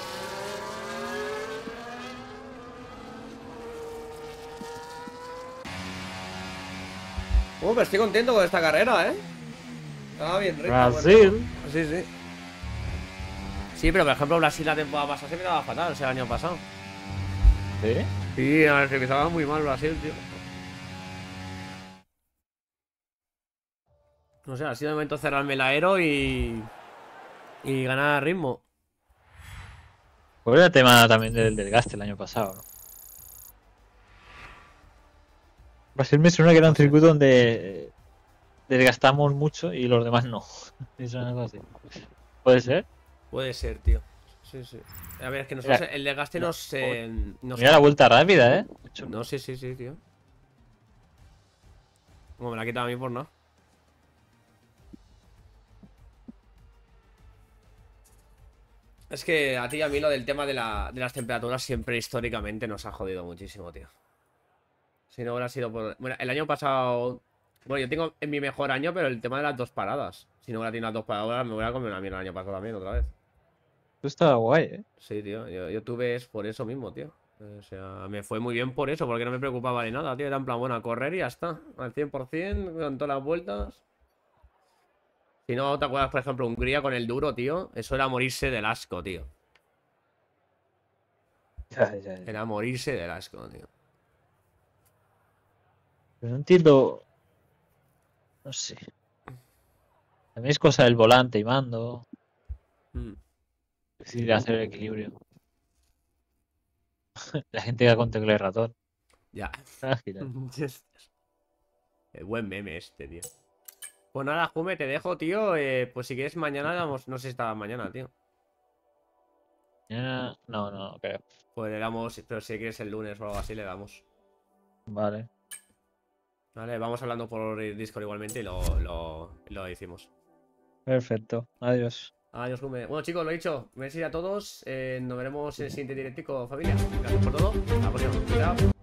Uh, pero estoy contento con esta carrera, eh. Estaba bien rica. Brasil. Bueno. Sí, sí. Sí, pero por ejemplo Brasil la temporada pasada se me daba fatal, o sea, el año pasado. ¿Sí? Sí, a ver, se empezaba muy mal Brasil, tío. No sé, ha sido el momento de cerrarme el aero y... Y ganar ritmo. Pues era tema también del desgaste el año pasado, ¿no? Brasil me suena que era un No sé. circuito donde desgastamos mucho y los demás no. Eso es algo así. ¿Puede ser? Puede ser, tío. Sí, sí. A ver, es que nosotros Mira, el desgaste no, nos... joder. eh, nos... Mira la vuelta rápida, ¿eh? Ocho No, sí, sí, sí, tío. Como me la ha quitado a mí por nada. Es que a ti y a mí lo del tema de, la, de las temperaturas siempre históricamente nos ha jodido muchísimo, tío. Si no hubiera sido por... Bueno, el año pasado... Bueno, yo tengo en mi mejor año, pero el tema de las dos paradas. Si no hubiera tenido las dos paradas, me hubiera comido una mierda el año pasado también, otra vez. Esto estaba guay, ¿eh? Sí, tío. Yo, yo tuve es por eso mismo, tío. O sea, me fue muy bien por eso, porque no me preocupaba de nada, tío. Era en plan, bueno, a correr y ya está. Al cien por cien, con todas las vueltas. Si no, ¿te acuerdas, por ejemplo, Hungría con el duro, tío? Eso era morirse del asco, tío. Ya, ya, ya. Era morirse del asco, tío. Pero no entiendo. No sé. También es cosa del volante y mando. Mm, Es decir, hacer el equilibrio. La gente que con tecla y ratón. ya. Ah, genial. El buen meme este, tío. Pues nada, Jume, te dejo, tío. Eh, pues si quieres mañana damos... No sé si está mañana, tío. Mañana- No, no, no creo. Pues le damos... Pero si quieres el lunes o algo así, le damos. Vale. Vale, vamos hablando por Discord igualmente y lo, lo, lo decimos. Perfecto. Adiós. Adiós, Jume. Bueno, chicos, lo he dicho. Gracias a todos. Eh, nos veremos en el siguiente directico, familia. Gracias por todo. Hasta la próxima. Chao.